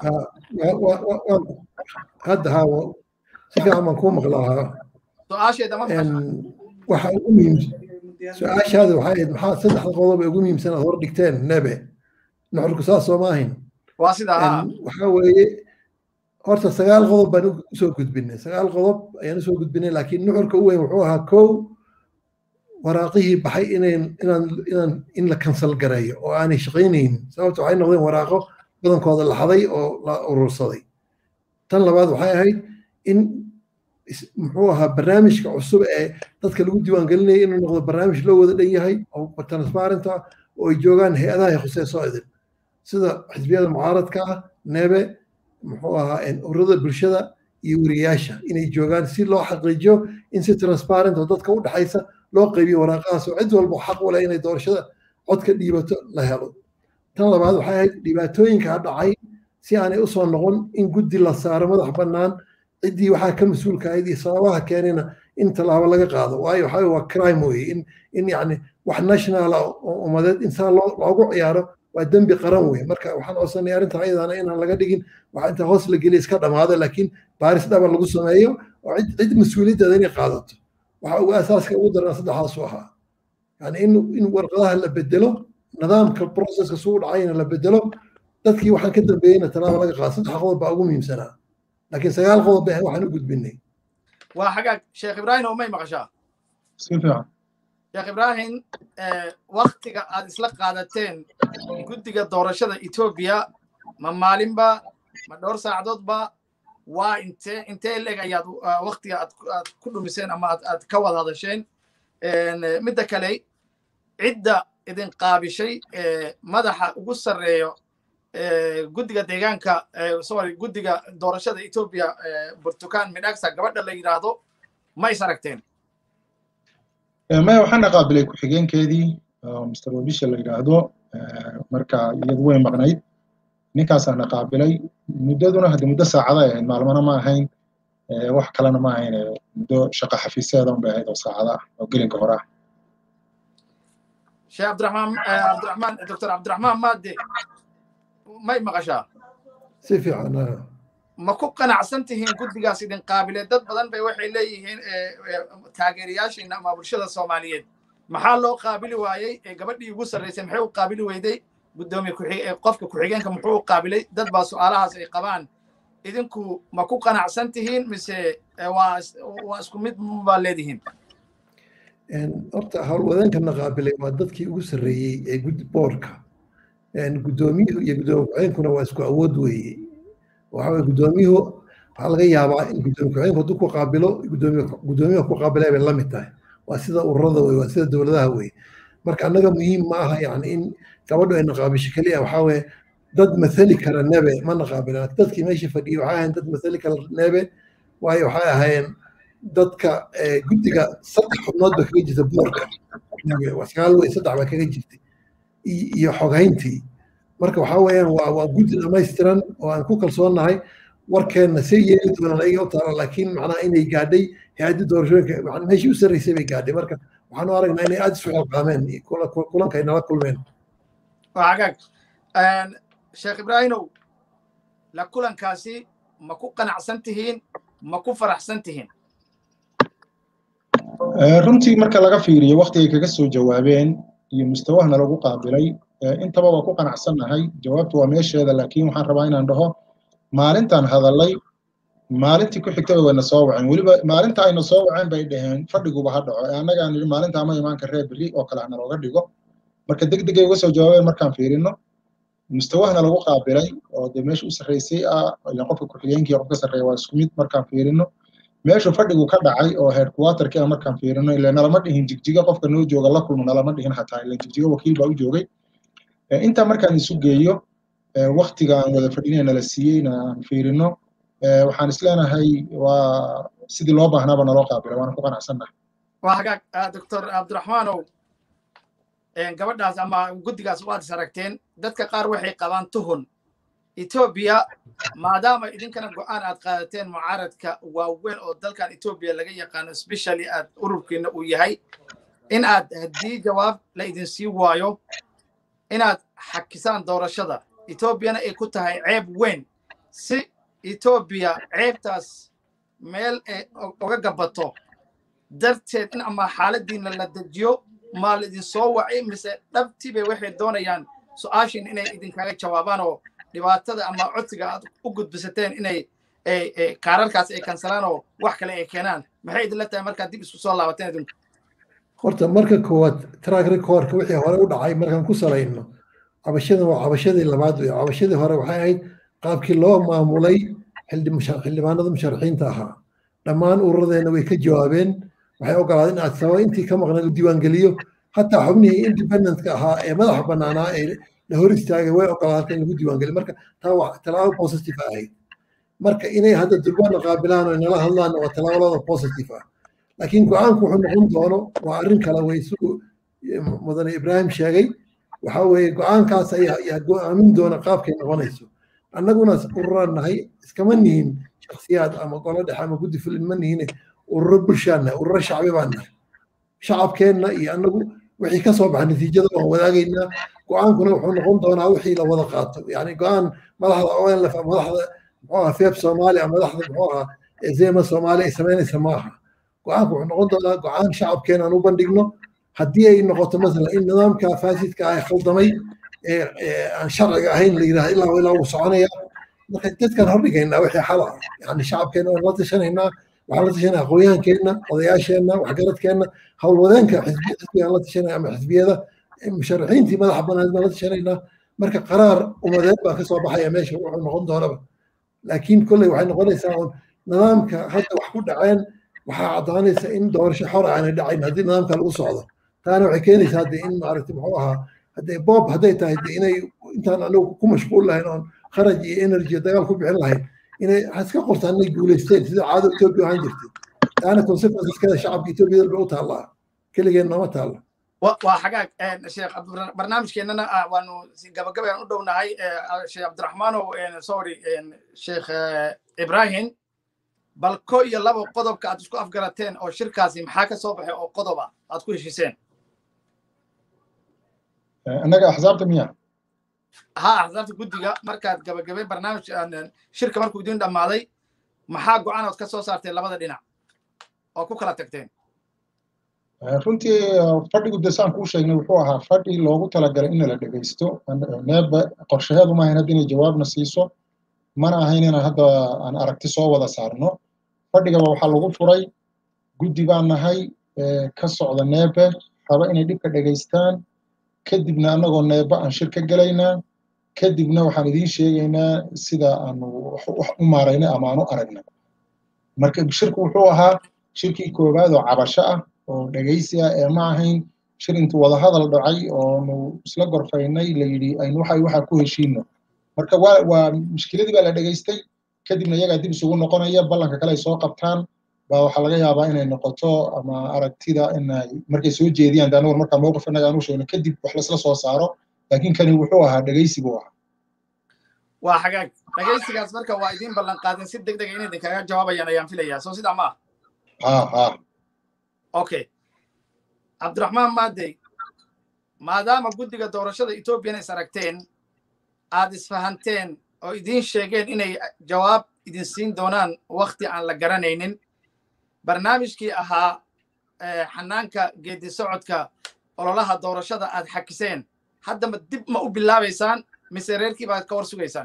هذا هو سيفي عم نكون مقلاها سؤال ده ما waxa ugu muhiimsan su'aashaadu waxay ahayd maxaa 3 qodob ugu muhiimsan aad hor dhigteen nabe nuxurku saas soo maahin waa sida waxa weeye horta 9 qodob baan u soo gudbinay 9 qodob ayaan u soo gudbinay laakiin nuxurka u weyn wuxuu ahaa kow waraaqihii baxay in la cancel gareeyo oo aanay shaqaynayn sababta waxay noqdeen waraaqo badankooda la xaday oo la urursaday tan labaad waxay ahayd in muxuu ahaa barnaamijka cusub ee dadka lagu diiwaan gelinayay inuu noqdo barnaamij loo wada dhan yahay oo transparent ah oo ay joogaan hay-adaha khusayso idin sida xisbiyada mucaaradka ah neebe muxuu ahaa ururada bulshada iyo wariyaasha inay joogaan si loo xaqiijiyo in si transparent oo dadka u dhaxaysa loo qaybiyo waraaqahaas oo cid walba xaq u leh inay doorashada codka dhiibato la helo tan labaad waxay ahayd dhibaatooyinka dhacay si aanay u soo noqon in guddi la saaro madax bannaan ciddii waxaa ka mas-uulka ahayd iyo sababaha keenayna in tallaabo laga qaado waayo waxaa waa crime weeye in yacni wax national oo ummadeed insaan loogu ciyaaro waa dembi qaran weeye marka waxaan codsanay arrinta ayadaana inaan laga dhigin waxa inta hoos la geliya iska dhammaado laakiin baaris dhaba lagu sameeyo oo cid mas-uuliyaddeeda inay qaadato waxa ugu asaaska ugu daran saddexdaas u ahaa yani in warqadaha la bedelo nidaamka processka suu dhacayna la bedelo dadkii waxaan ka dambeeyeyna tallaabo laga qaado 3 qodob baa ugu muhiimsanaa laakiin 9 qodob baa waxaan u gudbinay waa xagaag Sheekh Ibrahim oo may maqashaa سيفيا sheekh ibraahim waqtiga aad isla qaadateen guddiga doorashada Ethiopia ma maalinba ma dhowr saacadoodba waa intee leeg ayaad waqtiga aad ku dhumiseen ama aad ka wada hadasheen midda kale cidda idin qaabishay madaxa ugu sareeyo guddiga deegaanka guddiga doorashada Ethiopia Burtukaan Midhagsa gabadha la yiraahdo ma is aragteen ما waxaan qaabilay ku xigeenkeedii Mr. Wabisha la yiraahdo marka iyadu way maqnayd ninkaas aan qaabilay muddaduna hadda muddo saacada ah maalmana ma ahayn wax kalena ma ahayn muddo shaqo xafiiseed oo baahayd oo saacada oo gelinka hore ah Sheikh Abdurrahman Dr. Abdurrahman Maade may maqashaa si fiican ma ku qanacsantihiin guddigaas idin qaabilay dad badan bay waxay leeyihiin taageerayaashiina ama bulshada Soomaaliyeed maxaa loo qaabili waayay gabadhii ugu sareysay maxay u qaabili weyday gudoomiye qofka ku xigeenka muxuu u qaabilay dad baa su'aalahaas ay qabaan idinku ma ku qanacsantihiin mise waa isku mid ma leedihiin horta howlwadeenkana qaabilay waa dadkii ugu sarreeyey ee guddi boorka gudoomiyuhu iyo gudoomiye ku-xigeenkuna waa isku awood weeye waxa weeye gudoomiyuhu waxaa laga yaabaa in gudoomiye ku-xigeenku hadduu ku qaabilo gudoomiyaha ku qaabilay bay la mid tahay waa sida ururada wey waa sida dowladaha wey marka annaga muhiim ma aha yani in gabadhu ayna qaabisho keliya waxaa weeye dad mathali kara nebe mana qaabilaan dadkii meesha fadhiyey waxay ahayn dad mathali kara nebe waayo waxay ahaayeen dadka guddiga 3 xubnood ba kaga jirta boorka sagaal wey 3 ba kaga jirtay iyo xoghayntii marka waxaa weeyaan waa guddi dhammaystiran oo aan ku kalsoonahay warkeenna si yeeli doonaan ayaga u taala laakiin macnaha inay gaadhay hay-adda doorashooyinka meeshii u sarreysay bay gaadhay marka waxaan u aragnaa inay aad isu xilqaameen kulanka ay nala kulmeen wagaag Sheikh Ibraahimow la kulankaasi ma ku qanacsan tihiin ma ku faraxsan tihiin runtii marka laga fiiriyo waqtiga kaga soo jawaabeen iyo mustawahna lagu qaabilay intaba waa ku qanacsanahay jawaabtu waa meesheeda laakiin waxaan rabaa inaan dhaho maalintan hadalay maalintii ku xigtay wayna soo waceen waliba maalinta ayna soo waceen bay dhaheen fadhiguba ha dhaco annaga aan niri maalinta ma imaan karee biri oo kale aan looga dhigo marka degdeg ay uga soo jawaabeen markaan fiirino mustawahna lagu qaabilay oo de meesha u sarreysay ilaa qofka ku xigeenkii qofka sarreeya waa isku mid markaan fiirino meesha fadhigu ka dhacay oo headquarterka markaan fiirino ilaa nalama dhihin jigjiga qofka noo jooga la kulmo nalama dhihin xataa ilaa jigjiga wakiil baa u joogay inta markaan isu geeyo waqtiga aan wada fadhinayna la siiyeyna aan fiirino waxaan isleenahay waa sidii loo baahnaaba naloo qaabilay waana ku qanacsannahay waa hagaag Dr. Abdurrahmanow gabadhaas ama guddigaas waad is aragteen dadka qaar waxay qabaan tuhun Ethiopia maadaama idinkana go'aan aad qaadateen mucaaradka waaweyn oo dalkan Ethiopia laga yaqaano especially aad ururkiina uu yahay in aad haddii jawaab la idin sii waayo inaad xakisaan doorashada Ethiopiana ay ku tahay ceeb weyn si Ethiopia ceebtaas meel uga gabato darteed in ama xaaladiina la dejiyo ma la idin soo wacay mise dhabtii bay waxay doonayaan su'aashin inay idinkaga jawaabaan oo dhibaatada ama codsiga aad u gudbisateen inay kaararkaas ay kansalaan oo wax kale ay keenaan maxay idinla tahay markaad dib isku soo laabateen idinku horta marka koowaad track recordka wixii hore u dhacay markaan ku salayno cabashada waa cabashadii labaad wey cabashadii hore waxay ahayd qaabkii loo maamulay xildhibaanada musharaxiinta ahaa dhammaan ururadeenna way ka jawaabeen waxay ogolaadeen in aad sabab intii ka maqnayd u diiwaangeliyo hataa xubnihii independentka ahaa ee madaxa bannaanaa ee la hor istaagay way ogolaadeen in lagu diiwaangeliyo marka taa waa tallaabo positive ahayd marka inay hadda durbaana qaabilaan oo nala hadlaan waa tallaabada positive ah laakiin go'aanku wuxuu noqon doono waa arrin kale way siduu mudane Ibraahim sheegay waxaa weeye go'aankaas ayaa go'aamin doona qaabkay noqonayso annaguna ururaan nahay iskama nihin shakhsiyaad ama golo dhexe ama guddi fulin ma nihin ururo bulshaan nahay ururo shacbi baan nahay shacabkeenna iyo annagu wixii ka soo baxa natiijada waan wadaagaynaa go'aankuna wuxuu noqon doonaa wixii la wada qaato yani go'aan madaxda ONLF madaxda muxuu ahaa FEB Soomaaliya madaxda muxuu ahaa Zema Soomaaliya ay samaynaysa ma aha go'aanku wuxuu noqon doonaa go'aan shacabkeena aan u bandhigno haddii ay noqoto masalan in nidaamka faasidka ah khaldamay aan sharciga ahayn la yidhahdo ilaa uu soconaya marka dadkan hordhigaynaa wixii xal ah yani shacabkeena waan la tashanaynaa waxaan la tashanaya aqoonyahankeenna odayaasheenna waxgaradkeenna howlwadeenka xisbigaan la tashanaya ama xisbiyada musharaxiintii madaxa banaanid baan la tashanaynaa marka qaraar umadeed baa ka soo baxaya meesha wuxuu noqon doonaba laakiin kolley waxay noqonaysaa un nidaamka hadda wax ku dhaceen waxaa caddaanaysa in doorasho xor aanay dhacayn haddii nidaamka lagu socdo taana waxay keenaysaa hadde in maaragtay muxuu ahaa haddee boob hadday tahay de inay intaan anagu ku mashquul lahayn oon kharaj iyo energy dagaal ku bixin lahayn inay iska qortaan inay guulaysteen sida caado Ethiopia ahaan jirtay taana consequenceskeeda shacabka Ethiopia dalba u taallaa keligeen nooma taalla waa xagaag sheekh barnaamijkeennana waanu gabagabaan u dhownahay sheekh cabdiraxmaanow sorry sheekh ibrahim bal ko iyo labo qodobka aad isku afgarateen oo shirkaasi maxaa ka soo baxay oo qodoba aad ku heshiiseen annaga axsaabta miya ha axsaabta guddiga markaad gabagabay barnaamij shirka markuu idin dhammaaday maxaa go'aanood ka soo saarteen labada dhinac oo ku kala tagteen runtii fadhigu desaan kuu sheegnay wuxuu ahaa fadhi loogu talagalay in la dhegaysto neeba qorshaheedu maahayn hadda inay jawaabna siiso mana ahayn inaan hadda aan aragti soo wada saarno fadhigaba waxaa lagu furay guddi baan nahay ka socda neebe raba inay dhibka dhegaystaan kadibna annagoo neeba aan shir ka gelaynaa kadibna waxaan idiin sheegaynaa sida aanu wax u maaraynay ama aan u aragnay marka shirku wuxuu ahaa shirkii koowaad oo cabasho ah oo dhegaysi ah ee ma ahayn shir intuu wada hadal dhacay oonu isla gorfaynay la yidhi aynu waxaa ku heshiino marka waa mushkiladii baa la dhegaystay kadibna iyagaa dib isugu noqonaya ballanka kale ay soo qabtaan baa waxaa laga yaabaa inay noqoto ama aragtida inay markay soo jeediyaan de anagu markaa mowqif innaga aan u sheegno kadib wax laisla soo saaro laakiin kani wuxuu ahaa dhegaysi buu ahaa waa xagaag dhegaysigaas marka waa idiin ballan qaadeen si deg dega in idinkaga jawaabayaan ayaan filayaa soo sidaa ma ha okay cabdiraxmaan maadey maadaama guddiga doorashada ethoobiyan is aragteen aad isfahanteen oo idiin sheegeen inay jawaab idin siin doonaan wakti aan la garanaynin barnaamijkii ahaa xanaanka geedi socodka ololaha doorashada aad xakiseen haddama dib ma u bilaabaysaan mise reerkii baad ka war sugaysaan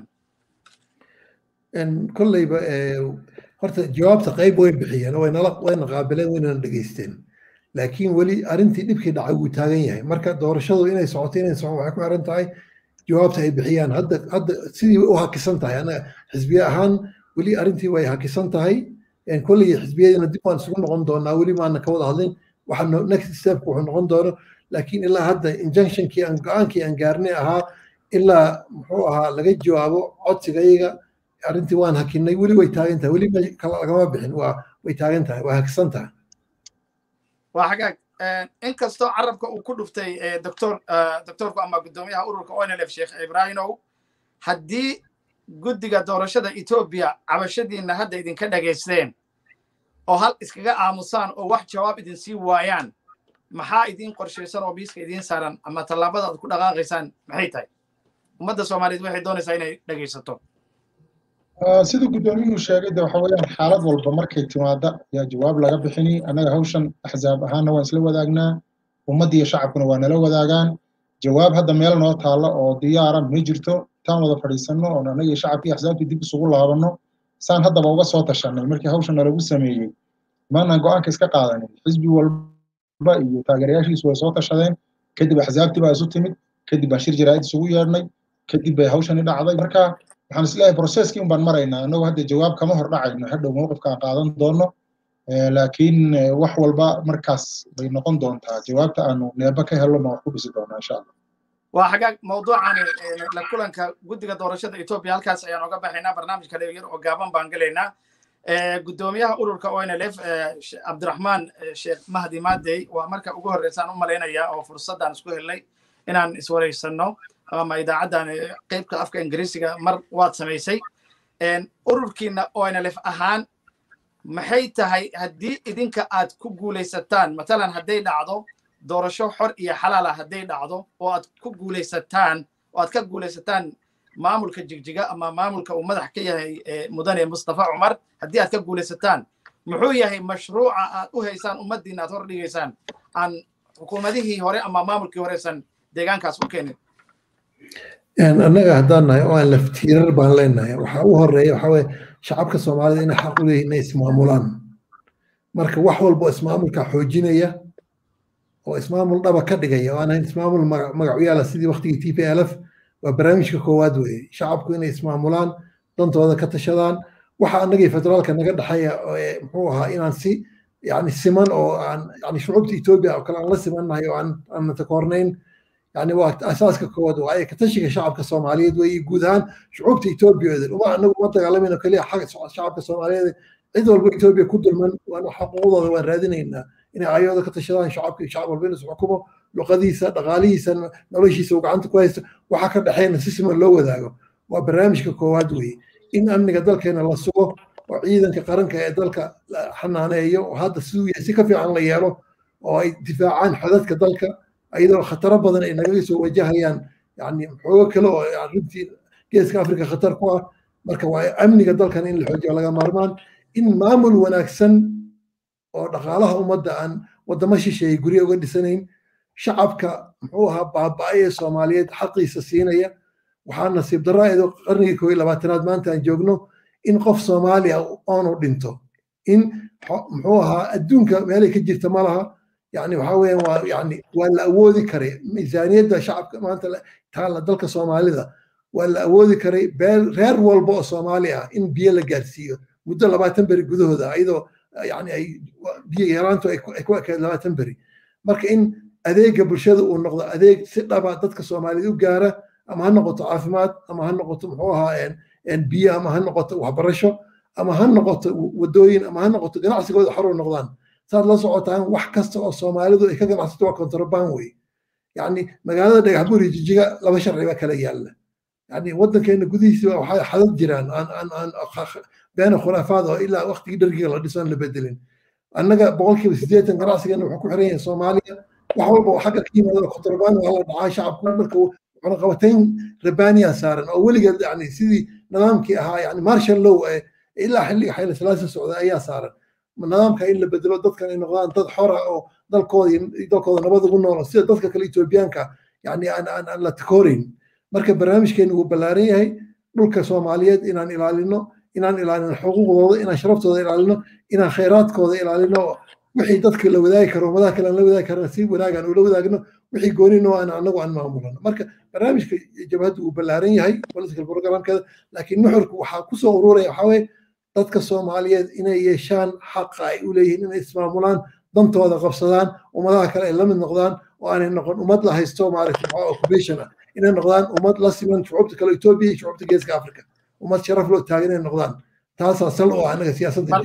kolleyba horta jawaabta qayb way bixiyeen wayna qaabileen waynana dhegaysteen laakiin weli arrintii dhibkii dhacay wuu taagan yahay marka doorashadu inay socoto inay socon waxay ku xiran tahay jawaabta ay bixiyaan hadda sidii u hakisan tahay anaga xisbiye ahaan weli arrintii way hakisan tahay kolley xisbiyadina dib waan isugu noqon doonaa weli maana ka wada hadlin waxaa next stepku wuxuu noqon doono laakiin ilaa hadda injunctionkii aan go-aankii aan gaarnay ahaa ilaa muxuu ahaa laga jawaabo codsigayaga arrintii waan hakinay weli way taagan tahay weli lagama bixin way taagan tahay waa hakisan tahay waa xagaag inkastoo carabka uu ku dhuftay doctorku ama guddoomiyaha ururka ONLF sheekh ibraahimow haddii guddiga doorashada Ethiopia cabashadiina hadda idinka dhageysteen oo hal iskaga aamusaan oo wax jawaab idin sii waayaan maxaa idin qorshaysan oo miiska idin saaran ama tallaabada aad ku dhaqaaqaysaan maxay tahay ummadda Soomaaliyeed waxay doonaysaa inay dhageysato siduu guddoomiyuhu sheegay de waxa weeyaan xaalad walba markay timaada yaa jawaab laga bixini annaga hawshan axsaab ahaanna waan isla wadaagnaa ummadda iyo shacabkuna waa nala wadaagaan jawaab hadda meel noo taalla oo diyaara ma jirto intaan wada fadhiisanno oo annaga iyo shacabkii axsaabtii dib isugu laabanno saan haddaba uga soo tashanay markii hawshan nalagu sameeyey maanaan go-aanka iska qaadanin xisbi walba iyo taageerayaashiisu way soo tashadeen kadib axsaabtii baa isu timid kadib baan shir jaraa'id isugu yeedhnay kadib bay hawshani dhacday marka waxaan isleeyahay processkii un baan maraynaa annagoo hadda jawaab kama hor dhacayno hadhow mowqifka aan qaadan doonno laakiin wax walba markaas bay noqon doontaa jawaabta aanu neeba ka helno ma wax ku dhisi doonaa insha allah waa xagaag mawduucani la kulanka guddiga doorashada Ethiopia halkaas ayaan uga baxaynaa barnaamijka dheer oo gaaban baan galaynaa guddoomiyaha ururka ONLF cabdiraxmaan sheekh mahdi maadey waa marka ugu horreysaan u malaynayaa oo fursadaan isku helnay inaan iswareysanno ama idaacaddan qaybka afka ingiriisiga mar waad samaysay ururkiina ONLF ahaan maxay tahay haddii idinka aad ku guulaysataan matalan hadday dhacdo doorasho xor iyo xalaala hadday dhacdo oo aad ku guulaysataan oo aad ka guulaysataan maamulka jigjiga ama maamulka uu madax ka yahay mudane Mustafa Umar haddii aad ka guulaysataan muxuu yahay mashruuca aad u haysaan ummaddiina aad hor dhigaysaan aan xukuumadihii hore ama maamulkii horeysan deegaankaas u keenin annaga haddaan nahay oo aan laftiirar baan leenahay waxaa u horeeya waxaa weye shacabka soomaalida inay xaq u leeyihin inay ismaamulaan marka wax walba ismaamulka xoojinaya oo ismaamul dhaba ka dhigaya oo aan ahayn ismaamul magacu yaala sidii waqtigii TPLF waa barnaamijka koowaad weeye shacabku inay ismaamulaan dantooda ka tashadaan waxa annagii federaalka naga dhaxaya muxuu ahaa inaan si yani siman oo aan yani shucuubta Ethiopia oo kale aan la simannahay oo aan takoornayn yani waa asaaska koowaad waa ka tashiga shacabka Soomaaliyeed way guud ahaan shucuubta Ethiopia uma anagu ma dagaalamayno kaliya xaq shacabka Soomaaliyeed cid walba Ethiopia ku dulman waan xuquuqdooda waan raadinaynaa inay ayooda ka tashadaan shacabka shacab walba inuu xukumo luqadiisa dhaqaalihiisa noloshiisa uu gacanta ku haysto waxa ka dhaxayna si siman loo wadaago waa barnaamijka koowaad weeye in amniga dalkeena la sugo oo ciidanka qaranka ee dalka xanaaneeyo oo hadda siduu yahay si ka fiican la yeelo oo ay difaacaan xadadka dalka ayadoo khataro badan ay naga soo wajahayaan yani xoogo kale oo runtii geeska Afrika khatar ku ah marka waa amniga dalkan in la xoojiyo laga maarmaan in maamul wanaagsan oo dhaqaalaha ummadda aan wadamo shisheeye guryo uga dhisanayn shacabka muxuu ahaa baaba'ay ee Soomaaliyeed xaqiisa siinaya waxaa nasiib darro ah qarnigii 21aad maanta aan joogno in qof Soomaali ah oo dhinto in muxuu ahaa adduunka meelay ka jirta ma laha yani waxa weeyaan waa la awoodi karay miisaaniyadda shacabka maanta taala dalka Soomaalida waa la awoodi karay reer walba oo Soomaali ah in biyo la gaarsiiyo muddo 20 bari gudahooda ayadoo yani ay biyo yaraantu ay ku ekayd 20 bari marka in adeega bulshada uu noqdo adeeg si dhaba dadka Soomaaliyeed u gaara ama ha noqoto caafimaad ama ha noqoto muxuu ahaa biyo ama ha noqoto waxbarasho ama ha noqoto wadooyin ama ha noqoto ganacsigooda xor u noqdaan saad la socotaan wax kasta oo Soomaalidu ay ka ganacsato waa kontrabaan wey yani magaalada Dhagaxbuur iyo Jijjiga laba sharci baa kala yaala yani wadankeena gudihiisa waxay xadad jiraan aan beena khuraafaad oo ilaa waqtigii dhargiga la dhisan la bedelin annaga 80% ganacsigeena wuxuu ku xiran yahay Soomaaliya wax walba oo xagga ka yimaado kontrabaan waa la dhacaa shacabku marka cunaqabatayn rabaaniya saaran oo weligeed yani sidii nidaamkii ahaa yani martial law ilaa xilliga Xayla Salaasa socda ayaa saaran nidaamka in la bedelo dadkan ay noqdaan dad xor ah oo dalkooda nabad ugu nool sida dadka kale Etoobiyaanka yani aan la takoorin marka barnaamijkeenu uu ballaaran yahay dhulka Soomaaliyeed inaan ilaalino xuquuqdooda inaan sharaftooda ilaalino inaan khayraadkooda ilaalino wixii dadka la wadaagi karo ummadaha kale la wadaagi karo si wanaagan ula wadaagno wixii goonino anagu aan maamulano marka barnaamijka jabhaddu uu ballaaran yahay political programkeeda laakiin nuxurku waxaa ku soo ururaya waxaa weeye dadka Soomaaliyeed inay yeeshaan xaq ay u leeyihiin inay ismaamulaan dantooda qabsadaan ummadaha kale ay la mid noqdaan oo aanay noqon ummad la haysto maaragtay occupation ah inay noqdaan ummad la siman shucuubta kale Ethiopia iyo shucuubta geeska Afrika ummad sharaf loo taagan inay noqdaan taasaa sal oo anaga siyaasadda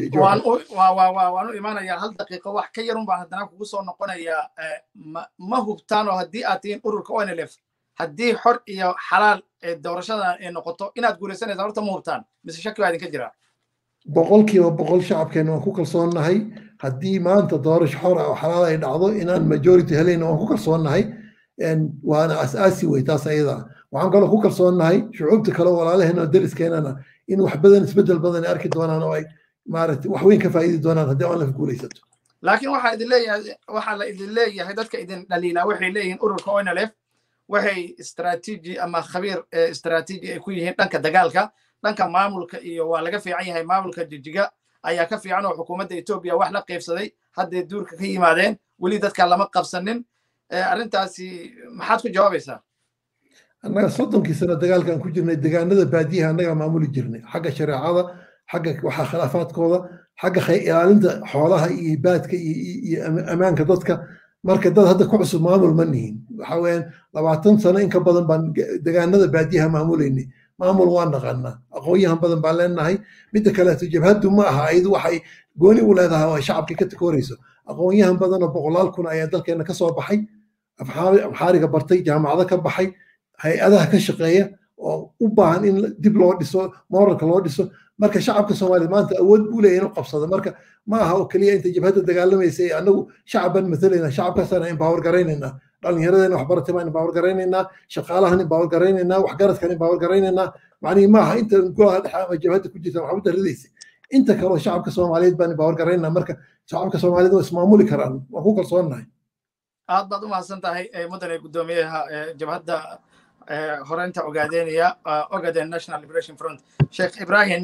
waan u imaanayaa hal daqiiqo wax ka yarun baan haddana kugu soo noqonayaa ma hubtaan oo haddii aad tihiin ururka ONLF haddii xor iyo xalaal doorashada ay noqoto inaad guulaysanaysaa horta ma hubtaan mise shaki baa idinka jira boqolkiiba boqol shacabkeena waan ku kalsoonnahay haddii maanta doorasho xor ah oo xalaal ay dhacdo inaan majority helayna waan ku kalsoonnahay waana asaasi wey taas ayada waxaan kaloo ku kalsoonnahay shucuubta kale walaalaheena dariskeenana in wax badan isbedel badan ay arki doonaan oo ay maaragtay wax weyn ka faa'iidi doonaan haddii aan la guulaysato laakiin waxaa la idin leeyahay dadka idin dhaliilaa waxay leeyihiin ururka ONLF waxay istaraatiiji ama khabiir istaraatiiji ay ku yihiin dhanka dagaalka dhanka maamulka iyo waa laga fiican yahay maamulka Jijjiga ayaa ka fiican oo xukuumadda Ethiopia wax la qaybsaday hadday duurka ka yimaadeen weli dadka lama qabsanin arrintaasi maxaad ku jawaabaysaa annaga 30 sano dagaalkan ku jirnay deegaanada baadiyaha annaga maamuli jirnay xagga shareecada xagga waxa khilaafaadkooda xagga ilaalinta xoolaha iyo baadka iyo amaanka dadka marka dad hadda ku cusub maamul ma nihin waxa weeyaan 20 sano in ka badan baan deegaanada baadiyaha maamulaynay maamul waan naqaanaa aqoonyahan badan baan leenahay midda kale jabhaddu ma aha ayadu waxay gooni u leedahay oo shacabka ka takoorayso aqoonyahan badan oo 100 kun ayaa dalkeena ka soo baxay afxaariga bartay jaamacado ka baxay hay-adaha ka shaqeeya oo u baahan in dib loo dhiso moralka loo dhiso marka shacabka Soomaaliyeed maanta awood buu leeyahay inuu qabsado marka ma aha oo kaliya inta jabhadda dagaalamaysa anagu shacban mathalayna shacabkaasana empower garaynayna dhalinyaradeenna waxbaratay baan empower garaynaynaa shaqaalahan empower garaynaynaa waxgaradkan empower garaynaynaa macnihi ma aha inta golaha dhexe ama jabhadda ku jirta waxba daridaysa inta kaloo shacabka Soomaaliyeed baan empower garaynaa marka shacabka Soomaaliyeed waa ismaamuli karaan waan ku kalsoonahay aad baad u mahadsan tahay mudane guddoomiyaha jabhadda horeynta Ogaden National Liberation Front Sheikh Ibrahim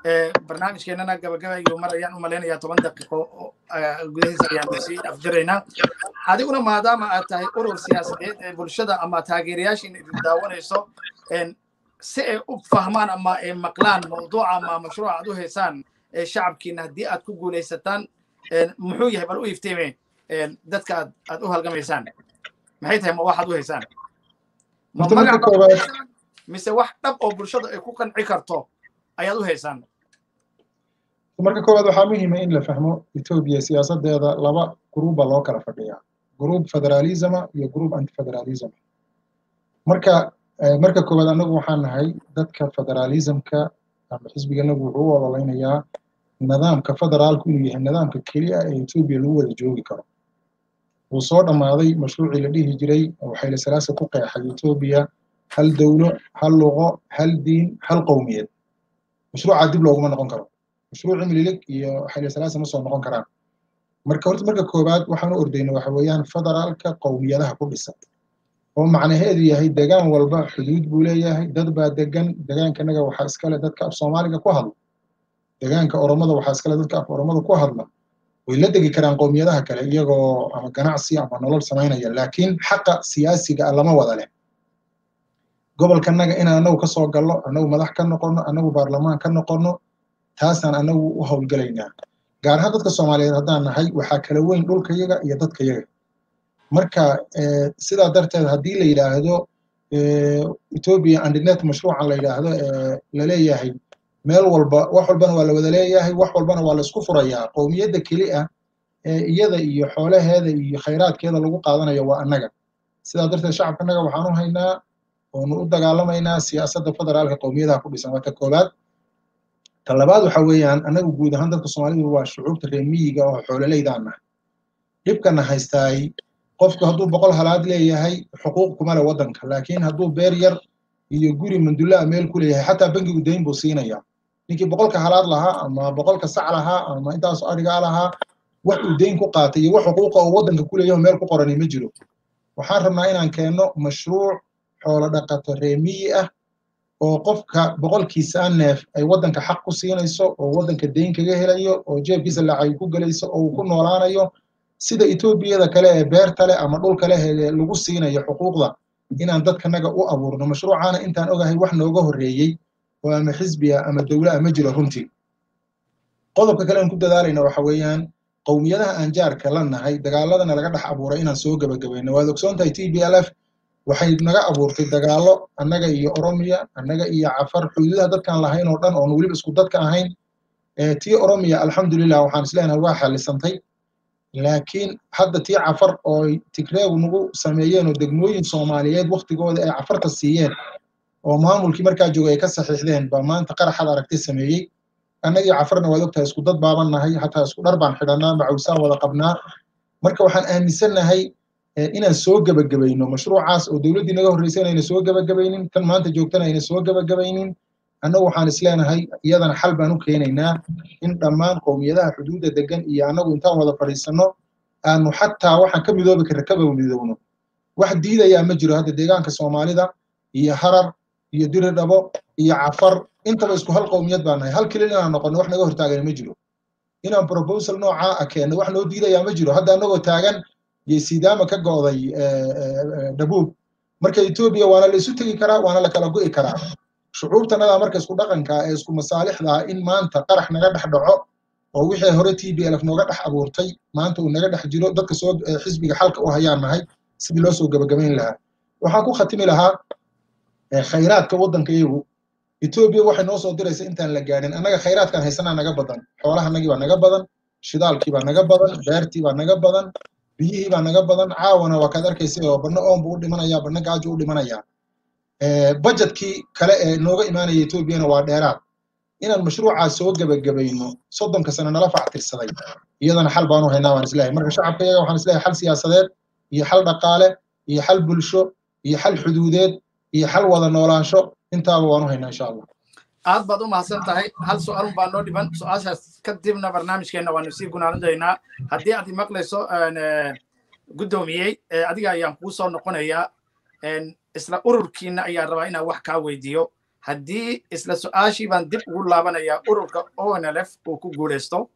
barnaamijkeenana gabagabayo mar ayaan u malaynayaa 10 daqiiqo gudahiisa ayaan sii afjaraynaa adiguna maadaama aad tahay urur siyaasadeed ee bulshada ama taageerayaashiina idin daawanayso si ay u fahmaan ama ay maqlaan mawduuca ama mashruuca aad u heysaan shacabkiina haddii aad ku guulaysataan muxuu yahay bal u iftiimeen dadka aad u halgamaysaan maxay tahay ma waxaad u heysaan mise wax dhab oo bulshada ay ku qanci karto ayaad u heysaan marka koowaad waxaa muhiim ah in la fahmo Ethiopia siyaasadeeda laba group loo kala fadhiyaa group federalism iyo group anti-federalism marka koowaad anagu waxaan nahay dadka federalismka ama xisbiganagu wuxuu u ololeynayaa nidaamka federaalku inuu yahay nidaamka kaliya ee Ethiopia lagu wada joogi karo uu soo dhamaaday mashruucii la dhihi jiray waxay la salaasa ku qeexay Ethiopia hal dawlo hal luqo hal diin hal qowmiyad mashruuca dib looguma noqon karo mashruuc mililig iyo xilli salaasa ma soo noqon karaan marka koobaad waxaan u ordaynaa waxa weeyaan federaalka qowmiyadaha ku dhisan oo macnaheedu yahay deegaan walba xuduud buu leeyahay dad baa degan deegaankanaga waxaa iska leh dadka af Soomaaliga ku hadla deegaanka Oromada waxaa iska leh dadka af Oromada ku hadla way la degi karaan qowmiyadaha kale iyagoo ama ganacsi ama nolol sameynaya laakiin xaqa siyaasiga lama wada leh gobolkanaga inaan anagu ka soo galno anagu madax ka noqono anagu baarlamaan ka noqono taasaan anagu u hawlgalaynaa gaar ahaan dadka Soomaaliyeed haddaan nahay waxaa kala weyn dhulkayaga iyo dadkayaga marka sidaa darteed haddii la yidhaahdo Ethiopia andinet mashruucan la yidhaahdo la leeyahay meel walba wax walbana waa la wada leeyahay wax walbana waa la isku furayaa qowmiyadda kaliya iyada iyo xoolaheeda iyo khayraadkeeda lagu qaadanayo waa annaga sidaa darteed shacabkanaga waxaan u haynaa oonu u dagaalamaynaa siyaasadda federaalka qowmiyadaha ku dhisan waa ta koobaad talabaad waxa weeyaan anagu guud ahaan dadka Soomaalidu waa shucuubta reer miyiga oo xoolalayda ah dhibkana haystaay qofku hadduu 100 halaad leeyahay xuquuq kuma leh wadanka laakiin hadduu beer yar iyo guri mandula meel ku leeyahay xataa bangigu deyn buu siinaya ninkii 100 halaad lahaa ama 100 sac lahaa ama intaas ariga lahaa wax uu deyn ku qaatay iyo wax xuquuq oo wadanka ku leeyahay meel ku qoran ma jiro waxaan rabnaa inaan keeno mashruuc xoolo dhaqato reer miyi ah oo qofka 100kiisa neef ay wadanka xaq ku siinayso oo wadanka deyn kaga helayo oo jeebkiisa lacag ku galayso oo ku noolaanayo sida Ethiopia kale ee beerta leh ama dhulka leh ee lagu siinayo xuquuqda inaan dadkanaga u abuurno mashruucaana intaan ogahay wax nooga horeeyay oo ama xisbiya ama dawladda ama jiro runtii qodobka kale aan ku dadaalayna waxa weeyaan qowmiyadaha aan jaarka la nahay dagaaladana laga dhax abuuray inaan soo gabagabayno waad ogsoontahay TPLF waxay naga abuurtay dagaalo annaga iyo Oromia annaga iyo Cafar xuduudaha dadkan lahayn oo dhan oo waliba isku dadka ahayn tii Oromia alxamdulillah waxaan isleenahay waa xalisantay laakiin hadda tii Cafar oo Tigreegu nagu sameeyeen oo degmooyin Soomaaliyeed waqtigooda ay Cafarta siiyeen oo maamulkii markaa joogay ay ka saxiixdeen ba maanta qaraxad aragtay sameeyay annaga Cafarna waa ogtahay isku dad baabanahay hatta isku dhar baan xidhanaa macawsaa wada qabnaa marka waxaan aaminsanahay inaan soo gabagabayno mashruucaas oo dawladda naga horeysay inay soo gabagabaynin tan maanta joogtana inay soo gabagabaynin annagu waxaan isleenahay iyadana xal baan u keenaynaa in dhammaan qowmiyadaha xuduudda degan iyo annagu intaan wada fadhiisano aanu xataa waxaan ka midoobi karnaa midoowno wax diidaya ma jiro hadda deegaanka Soomaalida iyo Harar iyo Diridhabo iyo Cafar intaba isku hal qowmiyad baan nahay hal kaliya inaan noqono wax naga hortaagan ma jiro inaan proposal nooca ah keeno wax noo diidaya ma jiro hadda annagoo taagan يسيدام كجوضي دبوب مركز إثيوبيا وأنا اللي سوتي كرا وأنا لك لقوي كرا شعوب تنا مركز كودقن كأسكو مصالح ذا إن ما أنت قرح نجدح دعاء أو وحي هرتي بألف نجدح أبورتي ما أنت ونجدح جلو دك صوب حزب حلقة وهيان هاي سبيلوسو جبجمين لها وحكوا ختمي لها خيرات كوضن كيو إثيوبيا واحد نوصل درس أنت لجانين أنا خيرات كان هيسنا نجبضن حوالها نجيب نجبضن شدال كيبا نجبضن بيرتي نجبضن biyihii baa naga badan caawana waa kaad arkaysa oo barna oon buu dhimanaya barna gaajo u dhimanaya budgetkii kale ee nooga imaanaya Ethiopia waa dheeraad inaan mashruuca soo gabagabayno 30 sano nala factirsaday iyadana xal baan u haynaa waan islaahay marka shacabkayga waxaan islaahay xal siyaasadeed iyo xal dhaqaale iyo xal bulsho iyo xal xuduudeed iyo xal wada noolaansho intaaba waan u haynaa insha Allah aad baad u mahadsan tahay hal su'aal baan noo dhiban su'aashaas kadibna barnaamijkeena waan sii gunaanadaynaa haddii aad maqlayso guddoomiyey adiga ayaan kuu soo noqonayaa isla ururkiina ayaa rabaa inaan wax kaa weydiiyo haddii isla su-aashii baan dib ugu laabanayaa ururka ONLF uu ku guulaysto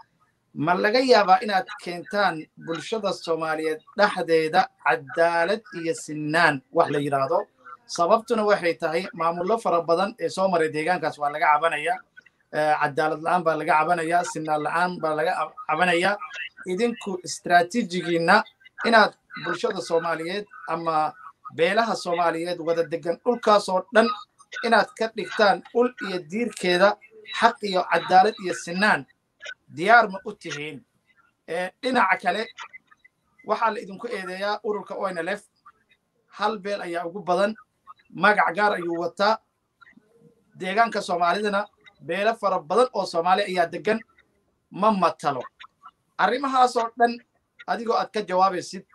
ma laga yaabaa inaad keentaan bulshada Soomaaliyeed dhexdeeda cadaalad iyo sinaan wax la yiraahdo sababtuna waxay tahay maamullo fara badan ee soo maray deegaankaas waa laga cabanaya cadaalad la'aan baa laga cabanaya sinaan la'aan baa laga cabanaya idinku istaraatiijigiina inaad bulshada Soomaaliyeed ama beelaha Soomaaliyeed wada degan dhulkaas oo dhan inaad ka dhigtaan ul iyo diirkeeda xaq iyo cadaalad iyo sinaan diyaar ma u tihiin dhinaca kale waxaa la idinku eedeeyaa ururka ONLF hal beel ayaa ugu badan magac gaar ayuu wataa deegaanka Soomaalidana beelo fara badan oo Soomaali ayaa degan ma matalo arrimahaas oo dhan adigoo aad ka jawaabaysid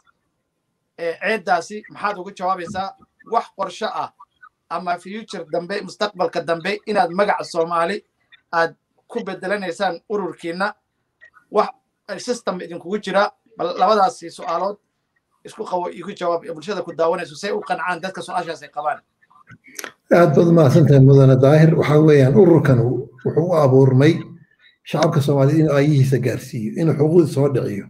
ceedaasi maxaad ugu jawaabaysaa wax qorshe ah ama future dambe mustaqbalka dambe inaad magaca Soomaali aad ku beddelanaysaan ururkiina wax system idinku jira labadaas su'aalood isku qawo igu jawaab bulshada ku daawanayso say u qancaan dadka su'aashaas ay qabaan aad baad mahadsantahay mudane daahir waxaa weeyaan ururkan wuxuu u abuurmay shacabka Soomaaliyeed inuu ayahiisa gaarsiiyo inuu xuquuqdiisa soo dhiciyo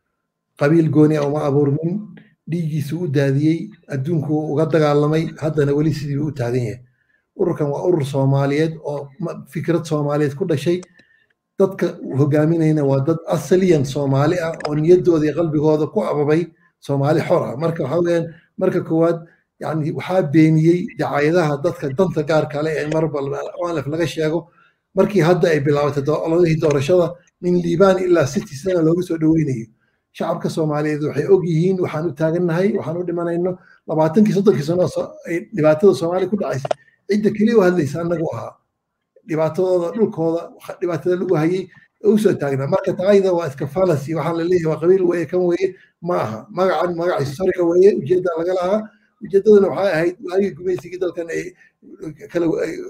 qabiil gooni ah uma abuurmin dhiigiisu u daadiyey adduunku uga dagaalamay haddana weli sidii u taagan yahay ururkan waa urur Soomaaliyeed oo fikrad Soomaaliyeed ku dhashay dadka hogaaminayna waa dad asaliyan Soomaali ah oo niyadooda iyo qalbigooda ku ababay Soomaali xor ah marka waxa weeyaan marka koowaad yani waxaa beeniyey dacaayadaha dadka danta gaar kale ee marba ONLF laga sheego markii hadda ay bilaabatay ololihii doorashada min liibaan ilaa 60 sano loogu soo dhaweynayo shacabka Soomaaliyeed waxay og yihiin waxaan u taagannahay waxaan u dhimanayno 20 sano ay dhibaatada Soomaali ku dhacaysay cidda kaliya u hadlaysa annagu ahaa dhibaatadooda dhulkooda dhibaatada lagu hayay u soo taagnaa marka taayida waa iska fallacy waxaan la leeyahay waa qabiil weeye kan weeye ma aha magaca historiga weeye ujeedda laga lahaa ujeeddaduna waxay ahayd waagii gumaysigii dalkan ay kala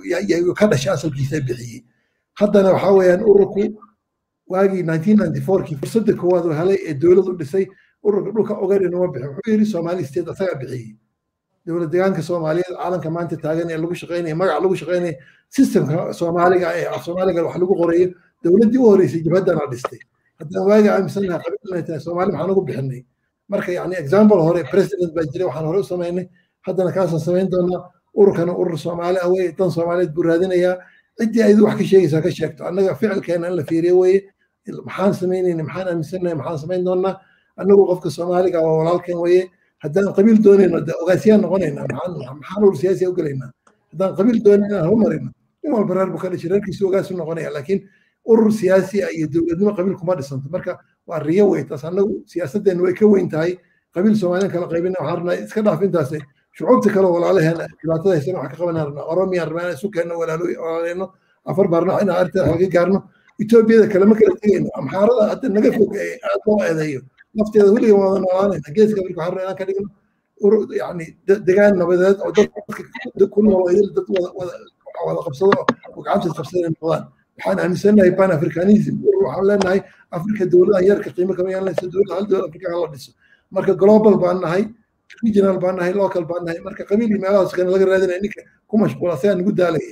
ka dhashay asalkiisa bixiyey haddana waxaa weeyaan ururku waagii 1994kii fursadda koowaad oo helay ee dowladdu dhisay ururka dhulka ogaadh inuma bixin wuxuu yidhi Somali state asagaa bixiyey dowlad deegaanka Soomaaliyeed caalamka maanta taagan ee lagu shaqeynaya magac lagu shaqeynaya systemka Soomaaliga ee af Soomaaliga wax lagu qorayo dowladdii u horeysay jabhadana dhistay haddana waaga aaminsannahay qabiilnayta Soomaali maxaan ugu bixinay marka yani example hore president baa jiray waxaan hore u sameynay haddana kaasaan samayn doonaa ururkana urur Soomaali ah weeye dan Soomaaliyeed buu raadinayaa ciddii ay wax ka sheegaysaa ka sheegto annaga ficilkeena in la fiiriyo weeye maxaan samaynayna maxaan aaminsannahay maxaan samayn doonaa annagu qofka Soomaaliga waa walaalkeen weeye haddaan qabiil doonayno ogaasiyaan noqonaynaa maxaan urur siyaasi u galaynaa haddaan qabiil doonayna horumarino in walba reer buu ka dhashay reerkiisu ogaas u noqonaya laakiin urur siyaasi ah iyo dowladnimo qabiil kuma dhisanto marka waa riyo wey taas annagu siyaasaddeenu way ka weyn tahay qabiil Soomaaliyan kala qaybina waxaan rabnaa iska dhaaf intaasay shucuubta kale walaalaheena dhibaatada haysana wax ka qabanaa rabnaa Oromiya rabnaa isu keenno walaaleyno afar baarno inaan arrinta laga gaarno Itoobiyada kale ma kala tegayno amxaarada hadda naga fog aad loo eedeeyo nafteeda weliga wada noolaanayna geeska afrika waxaan rabnaa inaan ka dhigno yani degaan nabadeed oo dadka ku nool dad wada qabsado oo gacanta qabsadeen noqdaan waxaan aaminsanahay pan africanism waxaan leenahay afrika dowladaha yarka qiimo kama yeelanaysa dowladda hal dowlad afrika la dhiso marka global baan nahay regional baan nahay local baan nahay marka qabiil iyo meelahaas kan laga raadinaya ninka ku mashquula si aan ugu daalaya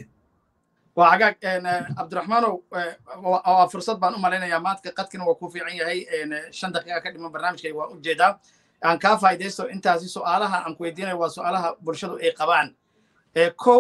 waa cagaag cabdiraxmaanow waa fursad baan u malaynayaa maanta qadkina waa ku fiican yahay 5 daqiiqa ka dhiman barnaamijkayga waa ujeedaa aan kaa faa'iidaysto intaasi su'aalaha aan ku weydiinayo waa su'aalaha bulshadu ay qabaan kow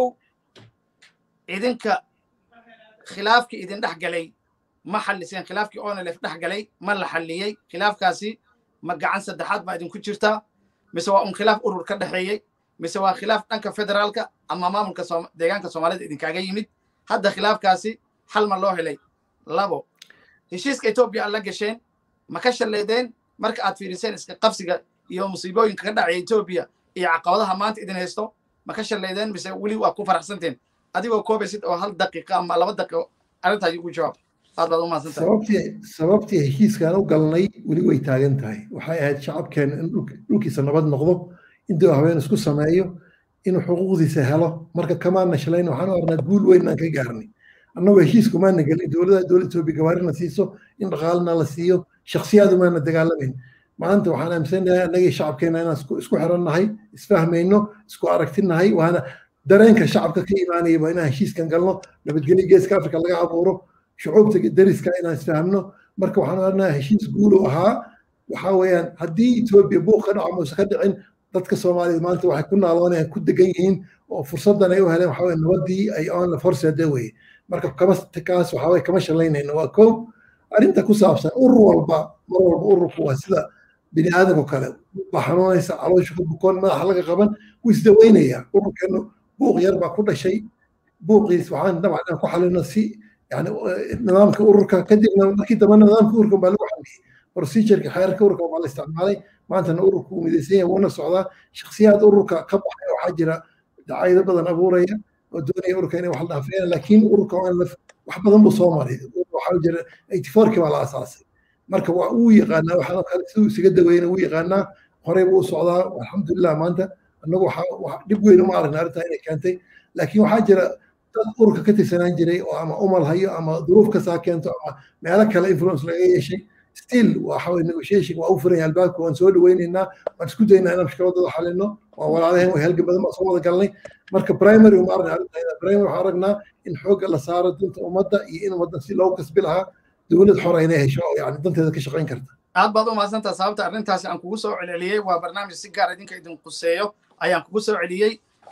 idinka khilaafkii idin dhex galay ma xalliseen khilaafkii ONLF dhex galay ma la xalliyey khilaafkaasi ma gacan saddexaad baa idinku jirtaa mise waa khilaaf urur ka dhexeeyey mise waa khilaaf dhanka federaalka ama maamulka deegaanka Soomaalida idinkaaga yimid hadda khilaafkaasi xal ma loo helay labo heshiiska Itoobiya la gasheen ma ka shaleedeen marka aad fiiriseen iska qabsiga iyo musiibooyinka ka dhacay Itoobiya iyo caqabadaha maanta idin haysto ma ka shaleedeen mise weli waa ku faraxsanteen adigoo koobaysid oo 1 daqiiqo ama 2 daqiiqo arinta ugu jawaab aad baad u mahadsantahay sababtii heshiiskan u galnay weli way taagan tahay waxay ahayd shacabkeen in dhulkiisa nabad noqdo intuu haween isku sameeyo inuu xuquuqdiisa helo marka kamaana shalayna waxaan u arnaa guul weyn aan ka gaarnay annagoo heshiisku maana gelin dowladda Itoobiya gawaarina siiso in dhaqaalna la siiyo shakhsiyaadu maana dagaalamayn maanta waxaan aaminsanahay annagii shacabkeena inaan isku xirannahay isfahmayno isku aragtinahay waana dareenka shacabka ka imaanaya waa inaan heshiiskan galno nabadgelyo geeska afrika laga abuuro shucuubta dariska inaan isfahamno marka waxaan odhanayaa heshiis guul u ahaa waxaa weeyaan haddii etoobiya buuq ka dhaco mase ka dhicin dadka soomaaliyeed maanta waxay ku naaloonayaan ku degan yihiin oo fursaddan ay u heleen waxaa weye nabadii ay oon horseeda weye marka kaas waxaa weye kama shalaynayno waa kow arrinta ku saabsan urur walba mar walba ururku waa sida bini aadamka kale baa xanuunaysa caloosha ku bukoon madaxa laga qaban wuu isdaweynaya ururkeenu buuq yar baa ku dhashay buuqiis waxaan dabcan ku xalino si yani nidaamka ururka kadibna markii dambena nidaamka ururka baa lagu xaliyey procedureka xeerarka ururka baa la isticmaalay maantana ururku wuu midaysan yahay wuuna socdaa shakhsiyaad ururka ka baxay waxaa jira dacayado badan abuuraya oo doonaya ururka inay wax dhaafiyaan laakiin ururka wax badan buu soo maray waxaa jira 84kii baa la asaasay marka waa uu yaqaanaa waxaa kale siduu isaga daweyna uu yaqaanaa horey buu u socdaa alxamdulilah maanta annagu dhib weyn uma aragna arrintaa inay keentay laakiin waxaa jira dad ururka ka tirsanaan jiray oo ama umal hayo ama duruuf kasaa keento ama meelo kale influence laga yeeshay still waxa way negotiation waa u furan yahay albaabka waan soo dhaweynaynaa waan isku daynaa inaan mushkiladooda xalino waa walaalaheen way halgan badan baa soo wada galnay marka primary uma aragna arrintaa primary waxaan aragnaa in xoogga la saaro danta ummadda iyo in ummaddan si loogu kasbi lahaa dowlad xor inay hesho oo yani danteeda ka shaqayn karta aad baad u mahadsantaha sababta arrintaasi aan kugu soo celceliyey waa barnaamij si gaar idinka idin quseeyo ayaan kugu soo celiyey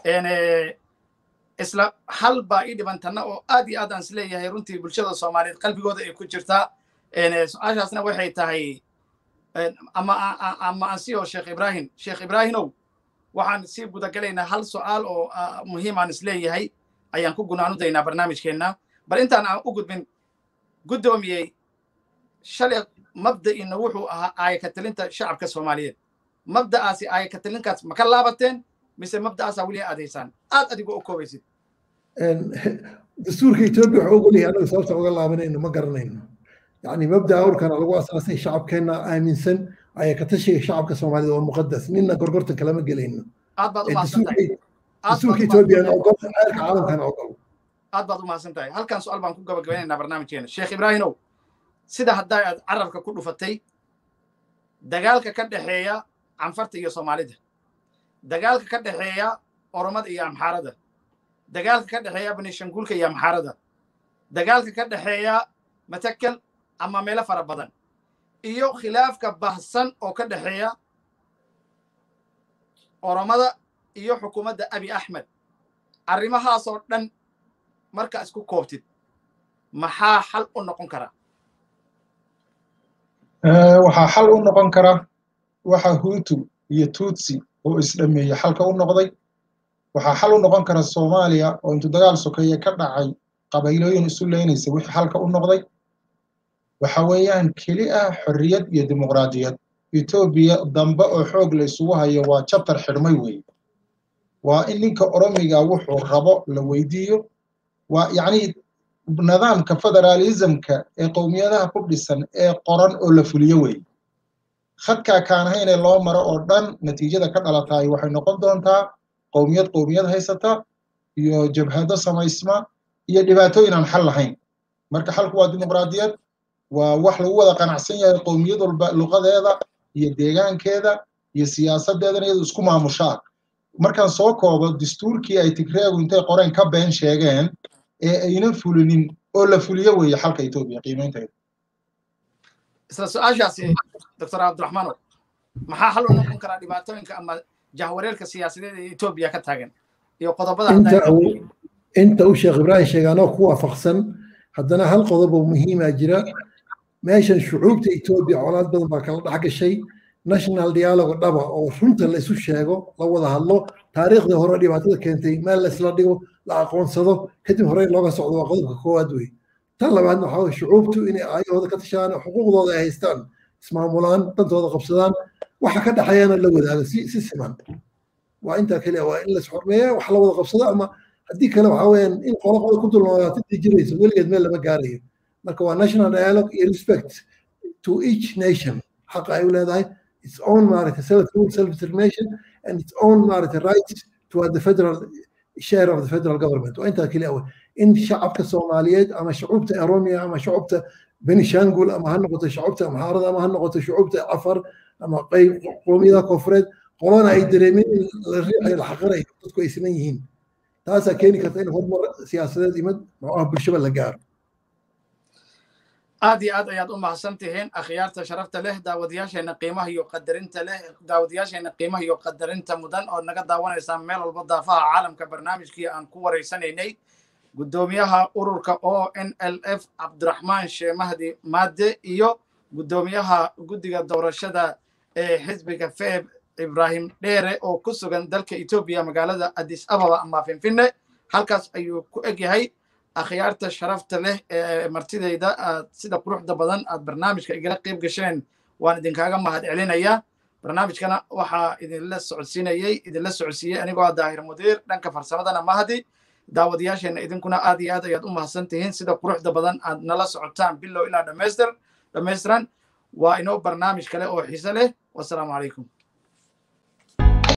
isla hal baa ii dhibantanna oo aad iyo aad aan isleeyahay runtii bulshada soomaaliyeed qalbigooda ay ku jirtaa su-aashaasna waxay tahay ama aan siyo sheekh ibraahimow waxaan sii gudagalaynaa hal su'aal oo muhiim aan isleeyahay ayaan ku gunaanudaynaa barnaamijkeenna bal intaan aan u gudbin guddoomiyey shalay mabda'iina wuxuu ahaa aayakatalinta shacabka soomaaliyeed mabda'aasi aayakatalinkaas ma ka laabateen mise mabda'aasaa weli aadaysaan aad adigoo u koobaysid dastuurka etoobiya wuxuu ogolyahay annaga sababta uga laabanayno ma garanayno يعني مبدأ أوركان على قوة أساسي شعب كنا آمنسن أي كتشي شعب كسومالي ومقدس نينا قرقرتن كلام قلينا السوق إثيوبيا أوقف عارك عالم كان أوقف أضبط ما سنتي هل كان سؤال بانكو قبل قبلنا برنامجنا الشيخ إبراهيم سيدا هداي عرفك كله فتي دجالك كده هي عن فرت يا صومالي ده دجالك كده هي أورمد يا محارده دجالك كده هي بني شنقولك يا محارده دجالك كده هي متكل ama meelo fara badan iyo khilaafka bahsan oo ka dhaxeeya oromada iyo xukuumadda abi axmed arrimahaas oo dhan marka isku koobtid maxaa xal u noqon kara waxaa xal u noqon kara waxa huutu iyo tutsi oo isdhameeyey xalka u noqday waxaa xal u noqon kara soomaaliya oo intuu dagaal sokeeye ka dhacay qabaylooyin isu leynaysa wixii xalka u noqday waxa weeyaan keli ah xorriyad iyo dimuqraadiyad etoobiya dambe oo xoog la isugu hayo waa chapter xidhmay weeye waa in ninka oromiga wuxuu rabo la weydiiyo waa yacni nidaamka federalismka ee qowmiyadaha ku dhisan ee qoran oo la fuliyo weeye khadkaa kaan ahaynee loo maro oo dhan natiijada ka dhalataay waxay noqon doontaa qowmiyad haysata iyo jabhado samaysma iyo dhibaatooyin aan xal lahayn marka xalku waa dimuqraadiyad waa wax lagu wada qanacsan yahay qowmiyad walba luqadeeda iyo deegaankeeda iyo siyaasadeedana iyadu isku maamushaa markaan soo koobo dastuurkii ay tigreegu intay qoreen ka been sheegeen ee aynan fulinin oo la fuliyo weeye xalka etoobiya qiimaynteeda isla su-aashaasi doctor cabdiraxmaan maxaa xal u noqon karaa dhibaatooyinka ama jahwareerka siyaasadeed ee etoobiya ka taagan iyo qodobada inta uu sheekh ibraahim sheegaanoo ku waafaqsan haddana hal qodob oo muhiima jira meeshan shucuubta etoobiya colaad badan baa kala dhex gashay national dialogue dhaba oo runta la isu sheego la wada hadlo taariikhdii hore dhibaatada keentay meel la isla dhigo la aqoonsado kadib horey looga socdo waa qodobka koowaad wey tan labaadna waxaa weye shucuubtu inay aayahooda ka tashaan xuquuqdooda ay haystaan ismaamulaan dantooda qabsadaan waxa ka dhexeeyana la wadaago si siman waa intaa keliya waa in la isxurmeeya wax la wada qabsado ama haddii kale waxaa weeyaan in qolo ku dulnoolaatintii jirayso weligeed meel lama gaarayo marka waa national dialogue iyo respect to each nation xaqa ay u leedahay its own maaragtay self-determination and its own maaragtay rights toward the federal share of the federal government waa intaa keliya wey in shacabka soomaaliyeed ama shucuubta oromia ama shucuubta benishangul ama ha noqoto shucuubta amxaarada ama ha noqoto shucuubta cafar ama qowmiyadaha koonfureed qolana ay dareemeen in la riixayo la xaqirayo dadku ay siman yihiin taasaa keeni karta in horumar siyaasadeed imad muxuu bulshada la gaaro aad iyo aad ayaad u mahadsan tihiin akhyaarta sharafta leh daawadayaasheena qiimaha iyo qadarinta leh daawadayaasheena qiimaha iyo qadarinta mudan oo naga daawanaysaan meel walba daafaha caalamka barnaamijkii aan ku wareysanaynay gudoomiyaha ururka ONLF Cabdiraxmaan Sheekh Mahdi Maade iyo gudoomiyaha guddiga doorashada ee xisbiga FEB Ibrahim Dheere oo ku sugan dalka Itoobiya magaalada Addis Ababa ama Finfinne halkaas ayuu ku egyahay akhyaarta sharafta leh ee martidayda sida quruxda badan aad barnaamijka igala qayb gasheen waan idinkaaga mahad celinayaa barnaamijkana waxaa idinla socodsiiyey anigoo Daahir Mudiir dhanka farsamadana Mahdi daawadayaasheena idinkuna aad iyo aad ayaad u mahadsan tihiin sida quruxda badan aad nala socotaan bilow ilaa dhammaystiran waa inoo barnaamij kale oo xiiso leh wassalaamu calaykum